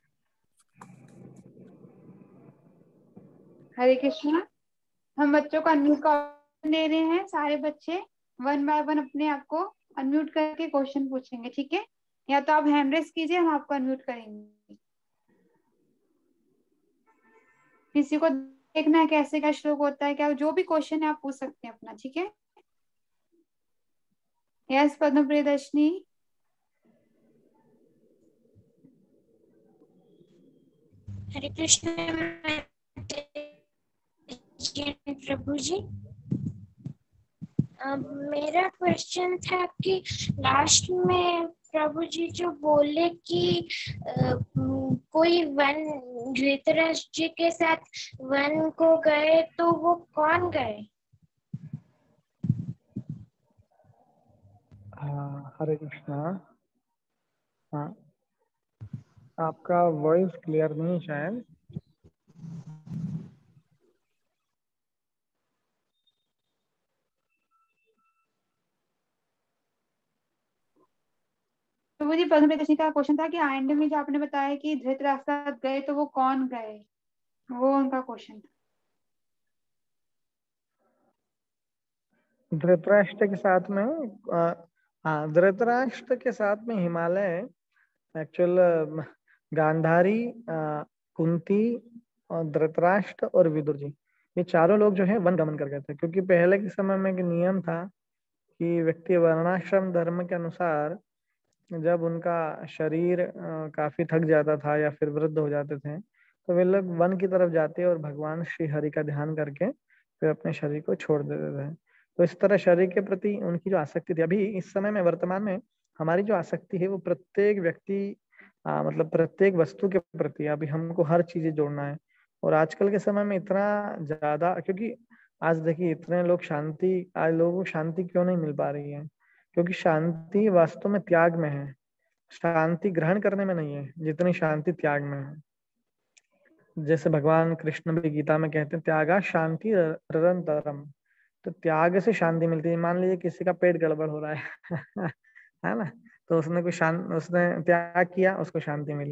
हरे कृष्णा। हम बच्चों को अनम्यूट का ऑप्शन दे रहे हैं, सारे बच्चे वन बाय वन अपने आप को अनम्यूट करके क्वेश्चन पूछेंगे, ठीक है। या तो आप हैंड रेस कीजिए, हम आपको अनम्यूट करेंगे। किसी को देखना है कैसे का श्लोक होता है क्या, जो भी क्वेश्चन है आप पूछ सकते हैं अपना, ठीक है। यस पद्म प्रियदर्शनी। हरे कृष्ण प्रभु जी। अ, मेरा क्वेश्चन था कि लास्ट में प्रभु जी जो बोले कि अ, कोई वन धृतराष्ट्र जी के साथ वन को गए, तो वो कौन गए? हाँ, हरे कृष्णा। हाँ, आपका वॉइस क्लियर नहीं शायद। तो वो जी पद्म प्रियदर्शनी का क्वेश्चन था कि आइंड में जो आपने बताया कि धृतराष्ट्र गए, तो वो कौन गए, वो उनका क्वेश्चन था। धृतराष्ट्र के साथ में अ, हाँ, धृतराष्ट्र के साथ में हिमालय एक्चुअल गांधारी, अ, कुंती और धृतराष्ट्र और विदुर जी, ये चारों लोग जो है वन गमन कर गए थे। क्योंकि पहले के समय में एक नियम था कि व्यक्ति वर्णाश्रम धर्म के अनुसार जब उनका शरीर अ, काफी थक जाता था या फिर वृद्ध हो जाते थे, तो वे लोग वन की तरफ जाते और भगवान श्री हरि का ध्यान करके फिर अपने शरीर को छोड़ देते थे। तो इस तरह शरीर के प्रति उनकी जो आसक्ति थी, अभी इस समय में वर्तमान में हमारी जो आसक्ति है वो प्रत्येक व्यक्ति, आ, मतलब प्रत्येक वस्तु के प्रति अभी हमको हर चीजें जोड़ना है। और आजकल के समय में इतना ज्यादा, क्योंकि आज देखिए इतने लोग शांति, आज लोगों को शांति क्यों नहीं मिल पा रही है? क्योंकि शांति वास्तव में त्याग में है, शांति ग्रहण करने में नहीं है जितनी शांति त्याग में है। जैसे भगवान कृष्ण भी गीता में कहते हैं त्यागा शांति निरंतरम। तो त्याग से शांति मिलती है। मान लीजिए किसी का पेट गड़बड़ हो रहा है है ना, तो उसने कोई शांत उसने त्याग किया, उसको शांति मिली।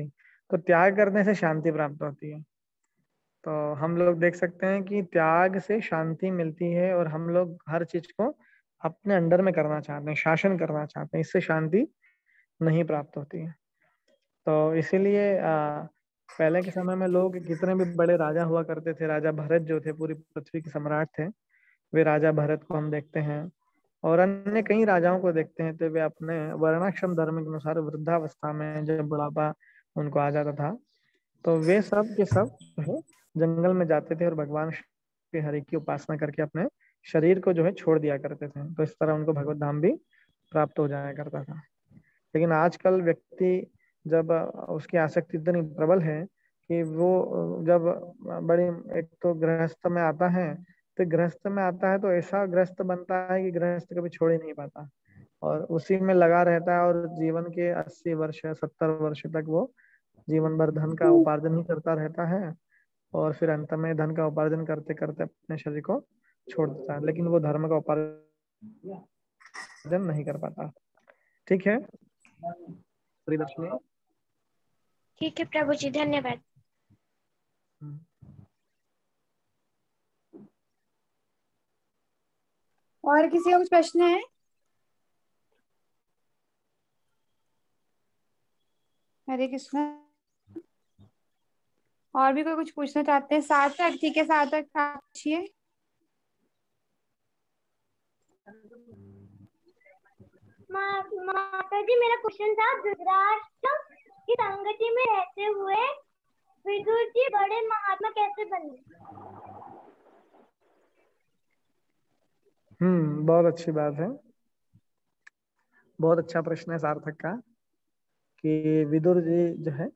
तो त्याग करने से शांति प्राप्त होती है। तो हम लोग देख सकते हैं कि त्याग से शांति मिलती है, और हम लोग हर चीज को अपने अंडर में करना चाहते हैं, शासन करना चाहते हैं, इससे शांति नहीं प्राप्त होती है। तो इसीलिए आ, पहले के समय में लोग कितने भी बड़े राजा हुआ करते थे, राजा भरत जो थे पूरी पृथ्वी के सम्राट थे, वे राजा भरत को हम देखते हैं, और अन्य कई राजाओं को देखते हैं, तो वे अपने वर्णाश्रम धर्म के अनुसार वृद्धावस्था में जब बुढ़ापा उनको आ जाता था, तो वे सब के सब जो है जंगल में जाते थे और भगवान श्री हरि की उपासना करके अपने शरीर को जो है छोड़ दिया करते थे। तो इस तरह उनको भगवत धाम भी प्राप्त हो जाया करता था। लेकिन आजकल व्यक्ति जब उसकी आसक्ति इतनी प्रबल है कि वो जब बड़ी एक तो गृहस्थ में आता है, तो गृहस्थ में आता है तो ऐसा गृहस्थ बनता है कि गृहस्थ कभी छोड़ ही नहीं पाता, और उसी में लगा रहता है, और जीवन के अस्सी वर्ष सत्तर वर्ष तक वो जीवन भर धन का उपार्जन ही करता रहता है, और फिर अंत में धन का उपार्जन करते करते अपने शरीर को छोड़ देता है, लेकिन वो धर्म का उपार्जन नहीं कर पाता। ठीक है प्रियदर्शनी? ठीक है प्रभु जी, धन्यवाद। और किसी का कुछ प्रश्न है? हरे कृष्णा। और भी कोई कुछ पूछना चाहते हैं? सार्थक, ठीक है सार्थक आप पूछिए। माता जी मेरा क्वेश्चन था, धृतराष्ट्र की संगति में रहते हुए विदुर जी बड़े महात्मा कैसे बने? हम्म बहुत अच्छी बात है, बहुत अच्छा प्रश्न है सार्थक का, कि विदुर जी जो है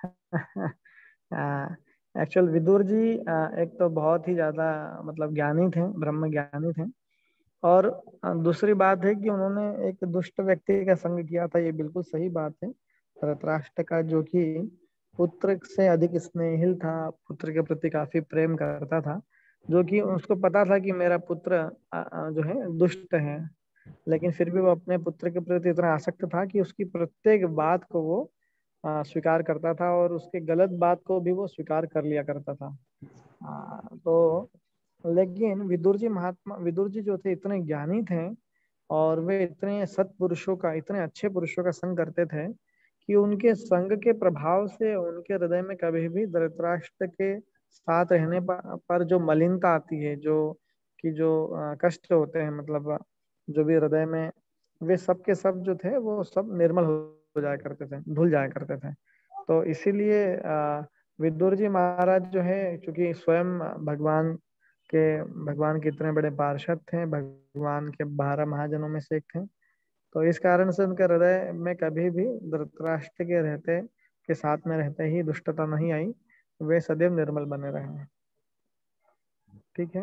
एक्चुअल विदुर जी आ, एक तो बहुत ही ज्यादा मतलब ज्ञानी थे, ब्रह्म ज्ञानी थे, और आ, दूसरी बात है कि उन्होंने एक दुष्ट व्यक्ति का संग किया था, ये बिल्कुल सही बात है। धृतराष्ट्र का जो कि पुत्र से अधिक स्नेहिल था, पुत्र के प्रति काफी प्रेम करता था, जो कि उसको पता था कि मेरा पुत्र आ, आ, जो है दुष्ट है, लेकिन फिर भी वो अपने पुत्र के प्रति इतना आसक्त था कि उसकी प्रत्येक बात को वो आ, स्वीकार करता था, और उसके गलत बात को भी वो स्वीकार कर लिया करता था। आ, तो लेकिन विदुर जी महात्मा विदुर जी जो थे इतने ज्ञानी थे, और वे इतने सत्पुरुषों का, इतने अच्छे पुरुषों का संग करते थे कि उनके संग के प्रभाव से उनके हृदय में कभी भी धृतराष्ट्र के साथ रहने पर, पर जो मलिनता आती है, जो कि जो आ, कष्ट होते हैं, मतलब जो भी हृदय में, वे सब के सब जो थे वो सब निर्मल हो जाया करते थे, धुल जाया करते थे। तो इसीलिए आ, विदुर जी महाराज जो है, क्योंकि स्वयं भगवान के भगवान के इतने बड़े पार्षद थे, भगवान के बारह महाजनों में से एक थे, तो इस कारण से उनके हृदय में कभी भी धृतराष्ट्र के रहते के साथ में रहते ही दुष्टता नहीं आई, वे सदैव निर्मल बने रहे। ठीक है।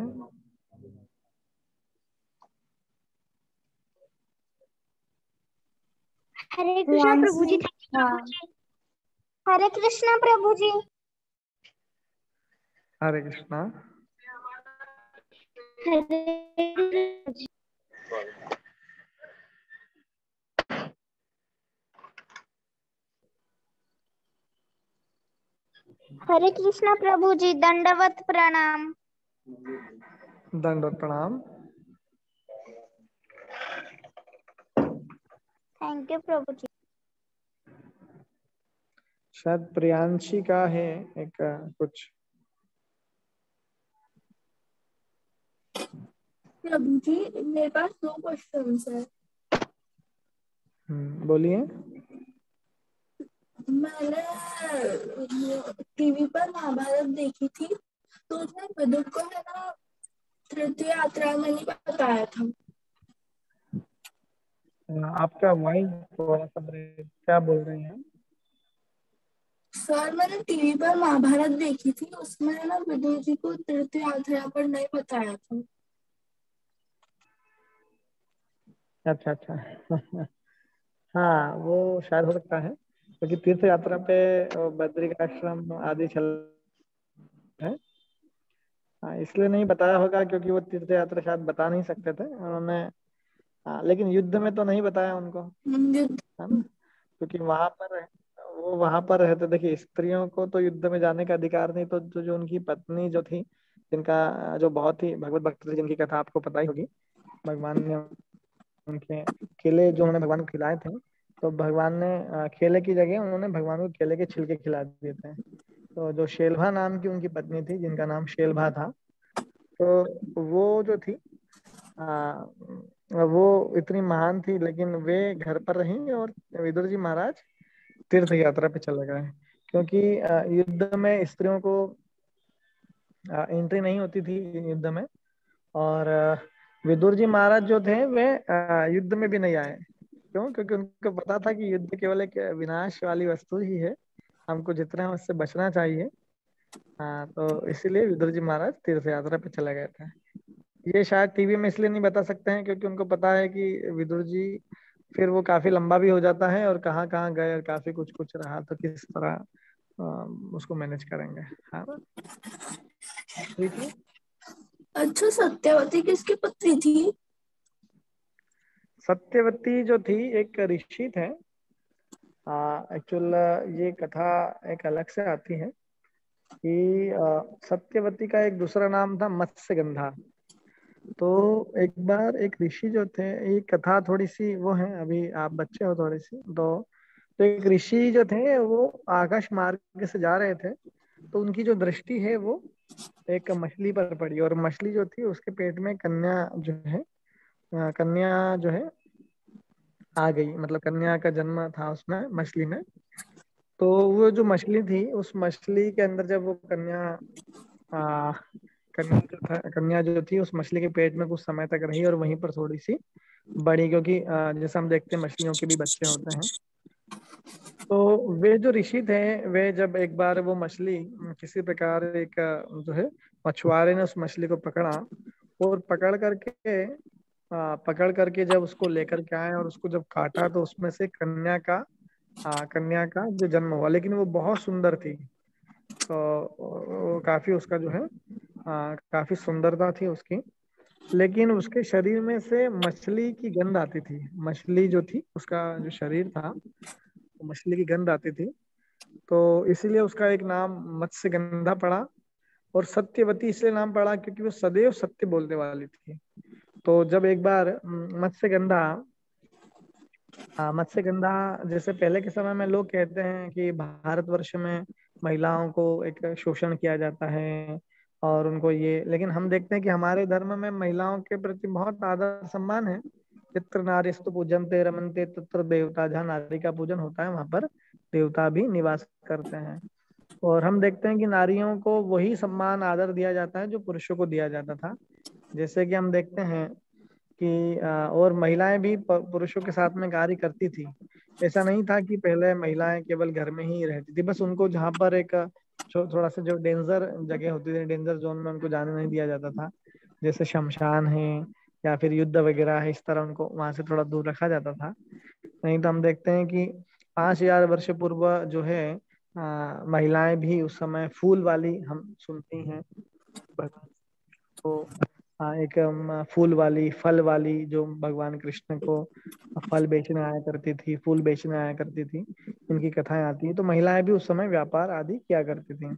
हरे कृष्णा प्रभु जी। हाँ हरे कृष्णा प्रभु जी। हरे कृष्णा। हरे कृष्णा प्रभु जी, दंडवत प्रणाम। दंडवत प्रणाम। थैंक यू प्रभु जी। शायद प्रियांशी का है एक कुछ। प्रभु जी मेरे पास दो क्वेश्चंस है। हम्म बोलिए। मैंने टीवी पर महाभारत देखी थी, तो उसमें विदुर को है ना तृतीय यात्रा में नहीं बताया था। आपका वॉइस थोड़ा सा ब्रेक, क्या बोल रही हैं? सर मैंने टीवी पर महाभारत देखी थी, उसमें है ना विदुर जी को तृतीय यात्रा पर नहीं बताया था। अच्छा अच्छा हाँ वो शायद हो सकता है, क्योंकि तीर्थ यात्रा पे बद्रिकाश्रम आदि चल है, हाँ, इसलिए नहीं बताया होगा, क्योंकि वो तीर्थ यात्रा शायद बता नहीं सकते थे उन्होंने। हाँ, लेकिन युद्ध में तो नहीं बताया उनको, है ना, क्योंकि वहां पर वो वहां पर रहते। देखिए, स्त्रियों को तो युद्ध में जाने का अधिकार नहीं, तो जो, जो उनकी पत्नी जो थी, जिनका जो बहुत ही भगवत भक्त थे, जिनकी कथा आपको पता ही होगी, भगवान ने उनके केले जो उन्होंने भगवान को खिलाए थे, तो भगवान ने अ, केले की जगह उन्होंने भगवान को केले के छिलके खिला दिए थे। तो जो शेलभा नाम की उनकी पत्नी थी, जिनका नाम शेलभा था, तो वो जो थी आ, वो इतनी महान थी, लेकिन वे घर पर रहीं और विदुर जी महाराज तीर्थ यात्रा पे चले गए। क्योंकि आ, युद्ध में स्त्रियों को आ, एंट्री नहीं होती थी युद्ध में। और आ, विदुर जी महाराज जो थे वे आ, युद्ध में भी नहीं आए। क्यों? क्योंकि उनको पता था कि युद्ध केवल एक विनाश वाली वस्तु ही है, हमको जितना है उससे बचना चाहिए। हाँ, तो इसीलिए विदुर जी महाराज तीर्थ यात्रा पे चले गए थे। ये शायद टीवी में इसलिए नहीं बता सकते हैं क्योंकि उनको पता है कि विदुर जी फिर वो काफी लंबा भी हो जाता है, और कहाँ कहाँ गए और काफी कुछ कुछ रहा, तो किस तरह अ, उसको मैनेज करेंगे। हाँ ना, ठीक है। अच्छा, सत्यवती किसकी पत्नी थी? सत्यवती जो थी एक ऋषि थे। एक्चुअल ये कथा एक अलग से आती है कि अ, सत्यवती का एक दूसरा नाम था मत्स्यगंधा। तो एक बार एक ऋषि जो थे, ये कथा थोड़ी सी वो है, अभी आप बच्चे हो थोड़ी सी, तो तो एक ऋषि जो थे वो आकाश मार्ग से जा रहे थे, तो उनकी जो दृष्टि है वो एक मछली पर पड़ी, और मछली जो थी उसके पेट में कन्या जो है अ, कन्या जो है आ गई, मतलब कन्या का जन्म था उसमें, मछली में। तो वो जो मछली थी, उस मछली के अंदर जब वो कन्या आ, कन्या जो था कन्या जो थी उस मछली के पेट में कुछ समय तक रही, और वहीं पर थोड़ी सी बड़ी, क्योंकि अ, जैसे हम देखते हैं मछलियों के भी बच्चे होते हैं। तो वे जो ऋषि थे, वे जब एक बार वो मछली किसी प्रकार एक अ, जो है मछुआरे ने उस मछली को पकड़ा, और पकड़ करके अ, पकड़ करके जब उसको लेकर के आए और उसको जब काटा, तो उसमें से कन्या का अ, कन्या का जो जन्म हुआ। लेकिन वो बहुत सुंदर थी, तो वो काफी उसका जो है आ, काफी सुंदरता थी उसकी। लेकिन उसके शरीर में से मछली की गंध आती थी। मछली जो थी, उसका जो शरीर था, वो मछली की गंध आती थी। तो इसीलिए उसका एक नाम मत्स्यगंधा पड़ा। और सत्यवती इसलिए नाम पड़ा क्योंकि वो सदैव सत्य बोलने वाली थी। तो जब एक बार अम, मत्स्यगंधा हाँ, मत्स्यगंधा, जैसे पहले के समय में लोग कहते हैं कि भारतवर्ष में महिलाओं को एक शोषण किया जाता है, और उनको ये, लेकिन हम देखते हैं कि हमारे धर्म में महिलाओं के प्रति बहुत आदर सम्मान है। चित्र नारीस्तु पूजन्ते रमन्ते तत्र देवता, जहाँ नारी का पूजन होता है वहां पर देवता भी निवास करते हैं। और हम देखते हैं कि नारियों को वही सम्मान आदर दिया जाता है जो पुरुषों को दिया जाता था। जैसे कि हम देखते हैं कि अ, और महिलाएं भी प- पुरुषों के साथ में कार्य करती थी। ऐसा नहीं था कि पहले महिलाएं केवल घर में ही रहती थी, बस उनको जहाँ पर एक थो, थोड़ा सा जो डेंजर जगह होती थी, डेंजर जोन में उनको जाने नहीं दिया जाता था, जैसे शमशान है या फिर युद्ध वगैरह है, इस तरह उनको वहां से थोड़ा दूर रखा जाता था। नहीं तो हम देखते हैं कि पांच हजार वर्ष पूर्व जो है अ, महिलाएं भी उस समय फूल वाली हम सुनती हैं, तो हाँ, एक अम, फूल वाली, फल वाली, जो भगवान कृष्ण को फल बेचने आया करती थी, फूल बेचने आया करती थी, इनकी कथाएं आती हैं। तो महिलाएं भी उस समय व्यापार आदि किया करती थी।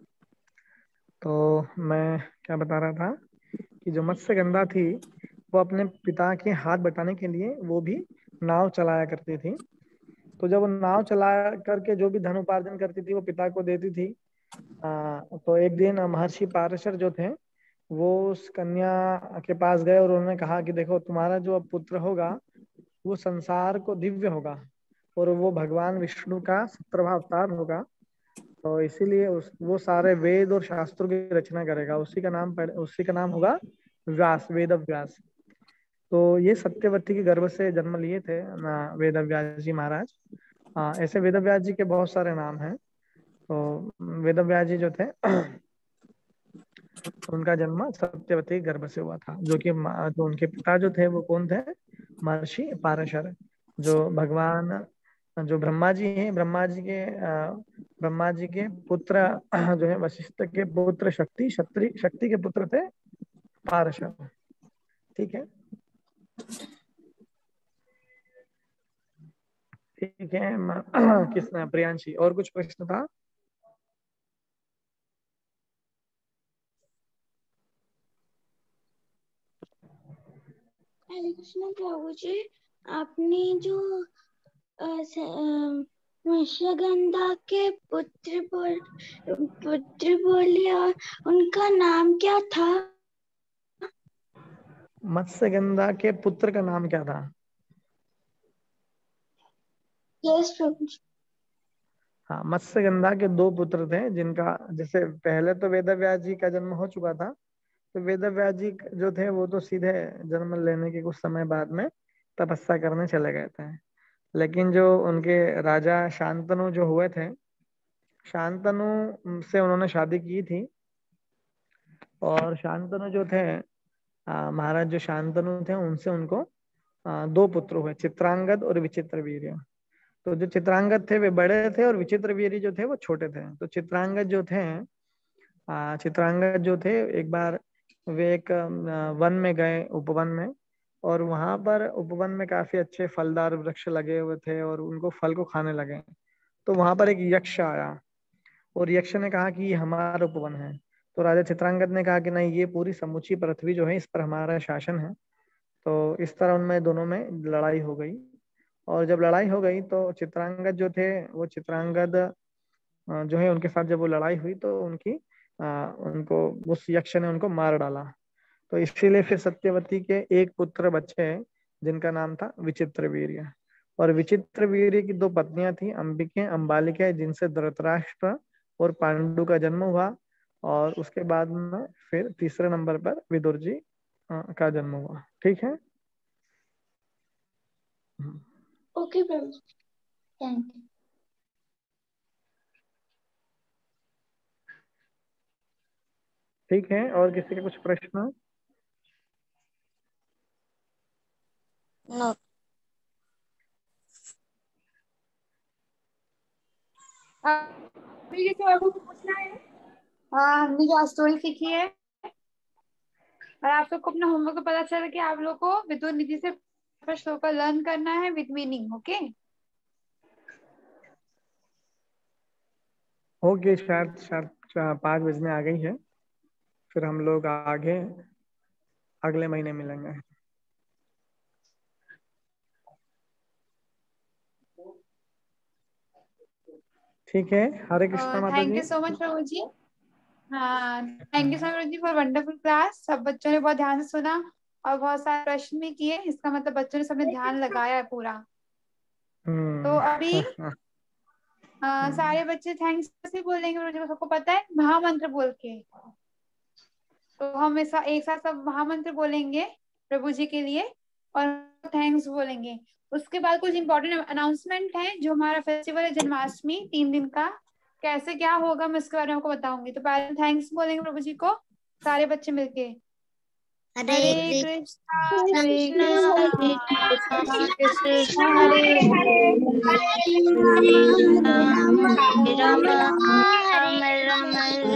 तो मैं क्या बता रहा था कि जो मत्स्यगंधा थी, वो अपने पिता के हाथ बटाने के लिए वो भी नाव चलाया करती थी। तो जब वो नाव चला करके जो भी धन उपार्जन करती थी वो पिता को देती थी। आ, तो एक दिन महर्षि पाराशर जो थे, वो उस कन्या के पास गए और उन्होंने कहा कि देखो, तुम्हारा जो अब पुत्र होगा वो संसार को दिव्य होगा, और वो भगवान विष्णु का सत्रहवां अवतार होगा। तो इसीलिए उस वो सारे वेद और शास्त्रों की रचना करेगा, उसी का नाम पड़- उसी का नाम होगा व्यास, वेद व्यास। तो ये सत्यवती के गर्भ से जन्म लिए थे ना वेद व्यास जी महाराज। हाँ, ऐसे वेद व्यास जी के बहुत सारे नाम हैं। तो वेद व्यास जी जो थे उनका जन्म सत्यवती के गर्भ से हुआ था, जो कि मा- जो उनके पिता जो थे वो कौन थे? महर्षि पाराशर, जो भगवान जो ब्रह्मा जी हैं, ब्रह्मा जी के अ, ब्रह्मा जी के पुत्र जो है वशिष्ठ के पुत्र शक्ति शक्ति शक्ति के पुत्र थे पाराशर। ठीक है, ठीक है। किसने? प्रियांशी। और कुछ प्रश्न था? हरे कृष्ण प्रभु जी, आपने जो मत्स्यगंधा के पुत्र बोल पुत्र बोले और उनका नाम क्या था? मत्स्यगंधा के पुत्र का नाम क्या था? यस प्रभु जी। हाँ, मत्स्यगंधा के दो पुत्र थे, जिनका जैसे पहले तो वेदव्यास जी का जन्म हो चुका था। तो वेदव्यास जी जो थे वो तो सीधे जन्म लेने के कुछ समय बाद में तपस्या करने चले गए थे। लेकिन जो उनके राजा शांतनु जो हुए थे, शांतनु से उन्होंने शादी की थी। और शांतनु जो थे, आ, महाराज जो शांतनु थे, उनसे उनको आ, दो पुत्र हुए, चित्रांगद और विचित्रवीर्य। तो जो चित्रांगद थे वे बड़े थे और विचित्रवीर्य जो थे वो छोटे थे। तो चित्रांगद जो थे आ, चित्रांगद जो थे एक बार वे एक आ, वन में गए, उपवन में। और वहां पर उपवन में काफी अच्छे फलदार वृक्ष लगे हुए थे और उनको फल को खाने लगे। तो वहां पर एक यक्ष आया और यक्ष ने कहा कि ये हमारा उपवन है। तो राजा चित्रांगद ने कहा कि नहीं, ये पूरी समूची पृथ्वी जो है इस पर हमारा शासन है। तो इस तरह उनमें दोनों में लड़ाई हो गई। और जब लड़ाई हो गई तो चित्रांगद जो थे वो चित्रांगद अ, जो है उनके साथ जब वो लड़ाई हुई तो उनकी अ, उनको उस यक्ष ने उनको मार डाला। तो इसीलिए फिर सत्यवती के एक पुत्र बचे जिनका नाम था विचित्रवीर्य। और विचित्रवीर्य की दो पत्नियां थी, अंबिके अंबालिके, जिनसे धृतराष्ट्र और पांडु का जन्म हुआ। और उसके बाद में फिर तीसरे नंबर पर विदुर जी अ, का जन्म हुआ। ठीक है। हम्म। ओके प्रभु जी, थैंक यू। ठीक है। और किसी के कुछ प्रश्न? नो। अभी किसी और को पूछना है? हाँ, हमने जो स्टोरी सीखी है और आप सबको अपना होमवर्क को पता चला कि आप लोग को विदुर निधि से फर्स्ट श्लोक लर्न करना है विद मीनिंग। Okay, okay. शायद शायद पाँच बजने आ गई है। फिर हम लोग आगे अगले महीने मिलेंगे। ठीक है। हरे कृष्णा माता थैंक जी। यू सो मच प्रभु जी। हाँ, थैंक यू सो मच जी फॉर वंडरफुल क्लास। सब बच्चों ने बहुत ध्यान से सुना और बहुत सारे प्रश्न भी किए। इसका मतलब बच्चों ने सबने ध्यान लगाया है पूरा। तो अभी हम्म। आ, सारे बच्चे थैंक्स कैसे बोलेंगे प्रभु जी को? सबको पता है, महामंत्र बोल के। तो हम ऐसा एक साथ सब महामंत्र बोलेंगे प्रभु जी के लिए और थैंक्स बोलेंगे। उसके बाद कुछ इंपॉर्टेंट अनाउंसमेंट है। जो हमारा फेस्टिवल है जन्माष्टमी तीन दिन का, कैसे क्या होगा मैं उसके बारे में आपको बताऊंगी। तो पहले थैंक्स बोलेंगे प्रभु जी को सारे बच्चे मिलके। हरे हरे कृष्णा कृष्णा हरे कृष्णा कृष्णा कृष्ण कृष्ण हरे हरे हरे राम राम राम राम राम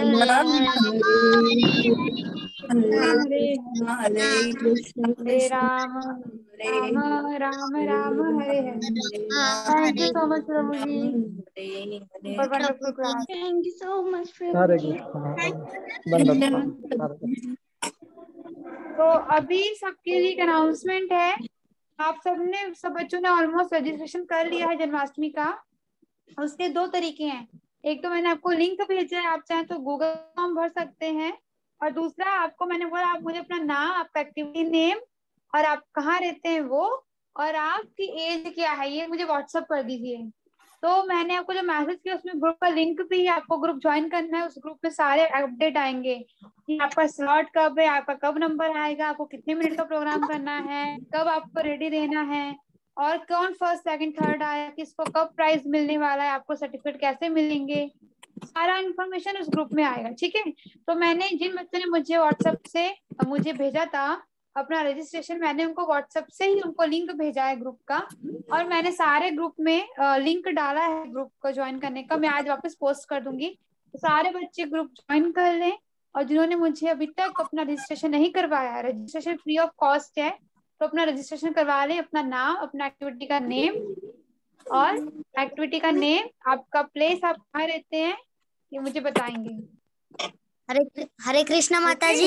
हरे हरे कृष्ण हरे कृष्ण राम राम राम राम हरे हरे। थैंक यू सो मच प्रभु जी for wonderful class. Thank you so much प्रभु हरे जी। कृष्णा। दंडवत। हरे कृष्णा। तो अभी सबके लिए एक अनाउंसमेंट है। आप सबने सब बच्चों ने ऑलमोस्ट रजिस्ट्रेशन कर लिया है जन्माष्टमी का। उसके दो तरीके हैं। एक तो मैंने आपको लिंक भेजा है, आप चाहें तो गूगल फॉर्म भर सकते हैं। और दूसरा आपको मैंने बोला आप मुझे अपना नाम, आपका एक्टिविटी नेम और आप कहाँ रहते हैं वो और आपकी एज क्या है ये मुझे व्हाट्सअप कर दीजिए। तो मैंने आपको जो मैसेज किया उसमें ग्रुप का लिंक भी है, आपको ग्रुप ज्वाइन करना है। उस ग्रुप में सारे अपडेट आएंगे कि आपका स्लॉट कब है, आपका कब नंबर आएगा, आपको कितने मिनट का प्रोग्राम करना है, कब आपको रेडी रहना है और कौन फर्स्ट सेकंड थर्ड आया, किसको कब प्राइज मिलने वाला है, आपको सर्टिफिकेट कैसे मिलेंगे, सारा इन्फॉर्मेशन उस ग्रुप में आएगा। ठीक है। तो मैंने जिन बच्चों ने मुझे व्हाट्सएप से मुझे भेजा था अपना रजिस्ट्रेशन, मैंने उनको व्हाट्सएप से ही उनको लिंक भेजा है ग्रुप का। और मैंने सारे ग्रुप में लिंक डाला है ग्रुप को ज्वाइन करने का, मैं आज वापस पोस्ट कर दूंगी। तो सारे बच्चे ग्रुप ज्वाइन कर लें। और जिन्होंने मुझे अभी तक अपना रजिस्ट्रेशन नहीं करवाया है, रजिस्ट्रेशन फ्री ऑफ कॉस्ट है, तो अपना रजिस्ट्रेशन करवा लें। अपना नाम, अपना एक्टिविटी का नेम और एक्टिविटी का नेम, आपका प्लेस, आप कहाँ रहते हैं ये मुझे बताएंगे। हरे हरे कृष्णा माता Okay? जी,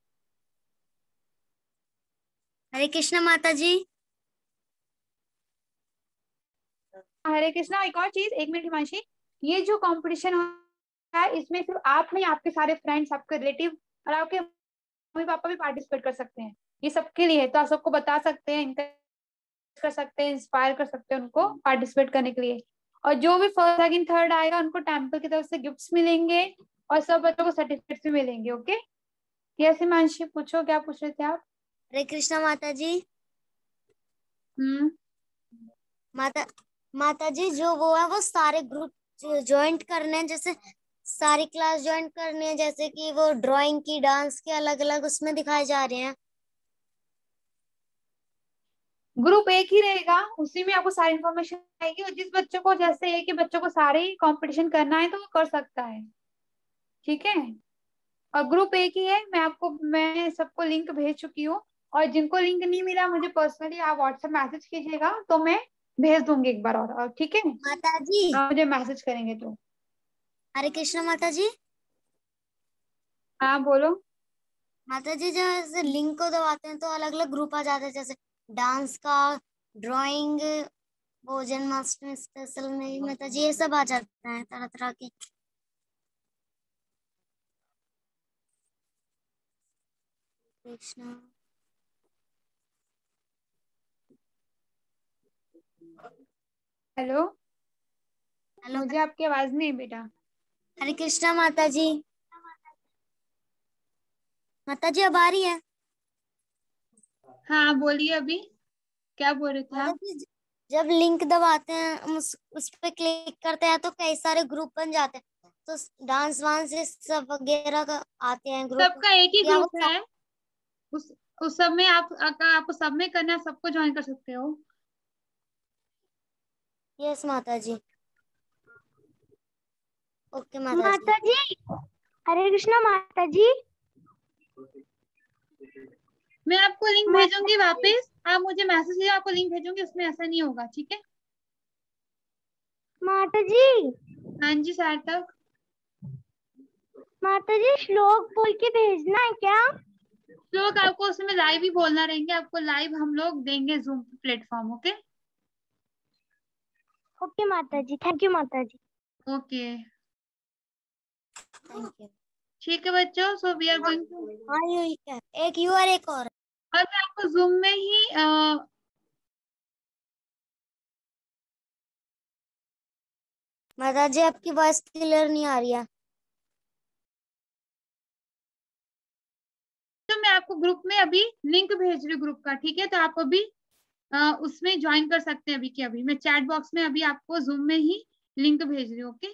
हरे कृष्णा माता जी। हरे कृष्णा। एक और चीज, एक मिनट हिमांशी, ये जो कंपटीशन है इसमें सिर्फ आप नहीं, आपके सारे फ्रेंड्स, आपके रिलेटिव और आपके मम्मी पापा भी पार्टिसिपेट कर सकते हैं। ये सबके लिए है, तो आप सबको बता सकते हैं, इंकरेज कर सकते हैं, इंस्पायर कर सकते हैं उनको पार्टिसिपेट करने के लिए। और जो भी फर्स्ट सेकंड थर्ड आएगा उनको टेम्पल की तरफ से गिफ्ट्स मिलेंगे और सब बच्चों को सर्टिफिकेट्स भी मिलेंगे। ओके, यस हिमांशी पूछो, क्या पूछ रहे थे आप? हरे कृष्णा माता जी। हम्म माता माता जी, जो वो है वो सारे ग्रुप ज्वाइंट करने हैं, जैसे सारी क्लास ज्वाइन करनी है, जैसे कि वो ड्राइंग की, डांस के अलग अलग उसमें दिखाए जा रहे हैं। ग्रुप एक ही रहेगा, उसी में आपको सारी इन्फॉर्मेशन आएगी, और जिस बच्चों को, जैसे एक ही बच्चों को सारे ही कंपटीशन करना है तो वो कर सकता है। ठीक है, और ग्रुप एक ही है। मैं आपको मैं सबको लिंक भेज चुकी हूँ, और जिनको लिंक नहीं मिला मुझे पर्सनली आप व्हाट्सएप मैसेज कीजिएगा तो मैं भेज दूंगी एक बार और, और ठीक है, माता जी, आप मुझे मैसेज करेंगे तो। हरे कृष्णा माता जी। हाँ बोलो। माता जी, जैसे लिंक को दबाते हैं तो अलग अलग ग्रुप आ जाते हैं, जैसे डांस का, ड्राइंग, वो जन्माष्टमी स्पेशल में माता जी ये सब आ जाता है तरह तरह के। कृष्णा हेलो, हेलो, मुझे आपकी आवाज नहीं है बेटा। हरे कृष्णा माता जी। माता जी अब आ रही है? हाँ बोलिए, अभी क्या बोल रहे थे माता आप? जी, जब लिंक दबाते हैं, हम उस, उस पे क्लिक करते हैं तो कई सारे ग्रुप बन जाते हैं, तो डांस वांस ये सब वगैरह का आते हैं ग्रुप, सबका एक ही या वो ग्रुप है, उस उस सब में आप, आपको सब में करना है, सबको ज्वाइन कर सकते हो। यस माता जी। ओके माता जी। माता जी, हरे कृष्णा माता जी। मैं आपको लिंक माता भेजूंगी वापस, आप मुझे मैसेज कीजिए, आपको लिंक भेजूंगी, उसमें ऐसा नहीं होगा। ठीक है माता जी, हाँ जी सार्थक। माता जी श्लोक बोल के भेजना है क्या? श्लोक आपको उसमें लाइव ही बोलना रहेंगे, आपको लाइव हम लोग देंगे जूम प्लेटफॉर्म। ओके ओके माता जी, थैंक यू माता जी। Okay thank you. ठीक है बच्चों, so we are going to, हाँ यही है, एक यू और एक और। और मैं आपको जूम में ही आ, माता जी आपकी वॉइस क्लियर नहीं आ रही है। तो मैं आपको ग्रुप में अभी लिंक भेज रही हूँ ग्रुप का। ठीक है, तो आप अभी आ, उसमें ज्वाइन कर सकते हैं अभी के अभी। मैं चैट बॉक्स में अभी आपको जूम में ही लिंक भेज रही हूँ। ओके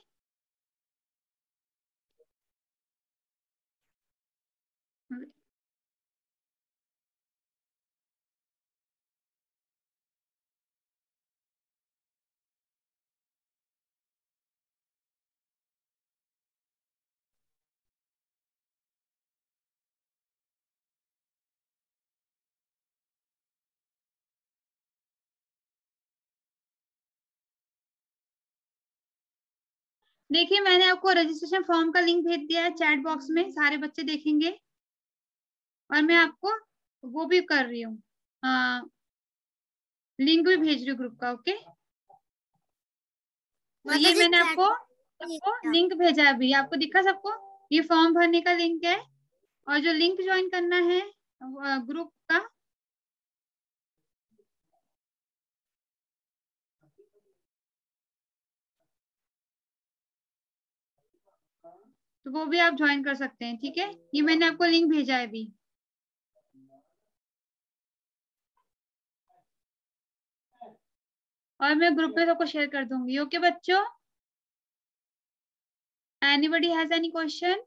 देखिए, मैंने आपको रजिस्ट्रेशन फॉर्म का लिंक भेज दिया है चैट बॉक्स में, सारे बच्चे देखेंगे। और मैं आपको वो भी कर रही हूँ, लिंक भी भेज रही हूँ ग्रुप का। ओके, तो माता ये जी मैंने चैट आपको बॉक्स सबको लिंक भेजा है अभी, आपको दिखा सबको? ये फॉर्म भरने का लिंक है, और जो लिंक ज्वाइन करना है ग्रुप का, तो वो भी आप ज्वाइन कर सकते हैं। ठीक है, ये मैंने आपको लिंक भेजा है अभी। और मैं ग्रुप में सबको शेयर कर दूंगी। ओके बच्चों, एनीबॉडी हैज एनी क्वेश्चन?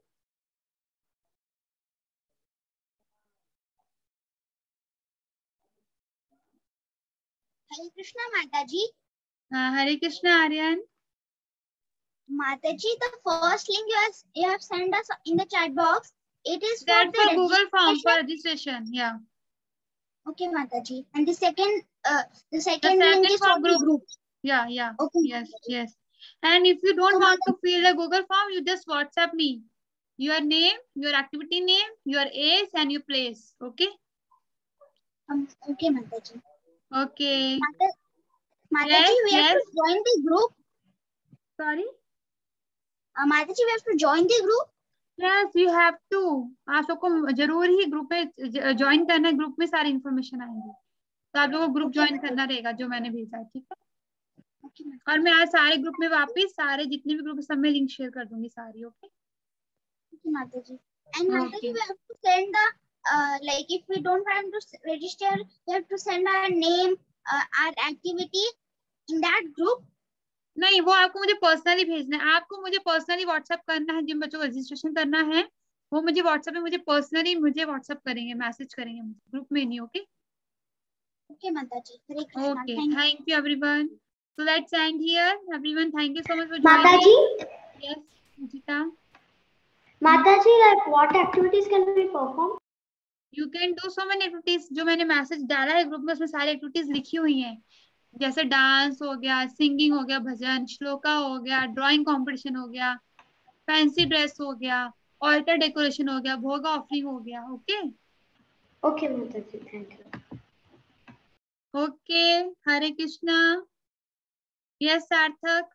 हरे कृष्णा माता जी। हाँ हरे कृष्णा आर्यन। माता जी, the first link you have you have sent us in the chat box, it is for That's the for Google form for registration. registration. Yeah. Okay, Mataji. And the second, uh, the The second link second is for for the group. group. Yeah, yeah. Okay. Yes, yes. And if you don't So, want to fill a Google form, you just WhatsApp me your name, your activity name, your age, and your place. Okay? Um, okay, Mataji. Okay. Mata, Mataji, Yes, we yes. have to join the group. Sorry? Uh, Mataji, we have to join the group. Yes, you have to. आप सबको जरूर ही group में join करना है. Group में सारी information आएंगी, तो आप लोगों को ग्रुप ज्वाइन करना रहेगा जो मैंने भेजा है. ठीक है? Okay, Mataji. और मैं आज सारे ग्रुप में वापस सारे जितने भी ग्रुप सब में लिंक शेयर कर दूंगी सारी. Okay Okay, Mataji. And Mataji, Okay. we have to send the uh, like if we don't have to s- register, we have to send our name, uh, our activity in that group. नहीं, वो आपको मुझे personally भेजना है. आपको मुझे personally WhatsApp करना है. जिन बच्चों को रजिस्ट्रेशन करना है वो मुझे व्हाट्सएप में मुझे पर्सनली मुझे व्हाट्सएप करेंगे, मैसेज करेंगे, ग्रुप में नहीं. Okay Okay, Mataji. Hare Krishna. ओके Thank you. Thank you everyone. So let's end here. Everyone, thank you so much for joining. Mataji, Yes, Jita. Mataji, like what activities can we perform? You can do so many activities. जो मैंने message डाला है group में उसमें सारी activities लिखी हुई हैं. जैसे डांस हो गया, सिंगिंग हो गया, भजन श्लोका हो गया, ड्राइंग कंपटीशन हो गया, फैंसी ड्रेस हो गया, ऑल्टर डेकोरेशन हो गया, भोग ऑफरिंग हो गया. Okay Okay, Mataji. Thank you. Okay Hare Krishna. Yes Sarthak.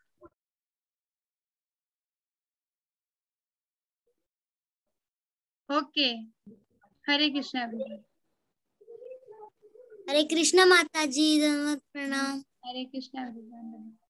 Okay Hare Krishna everyone. Hare Krishna Mataji, धन्यवाद, प्रणाम. हरे कृष्णा everyone.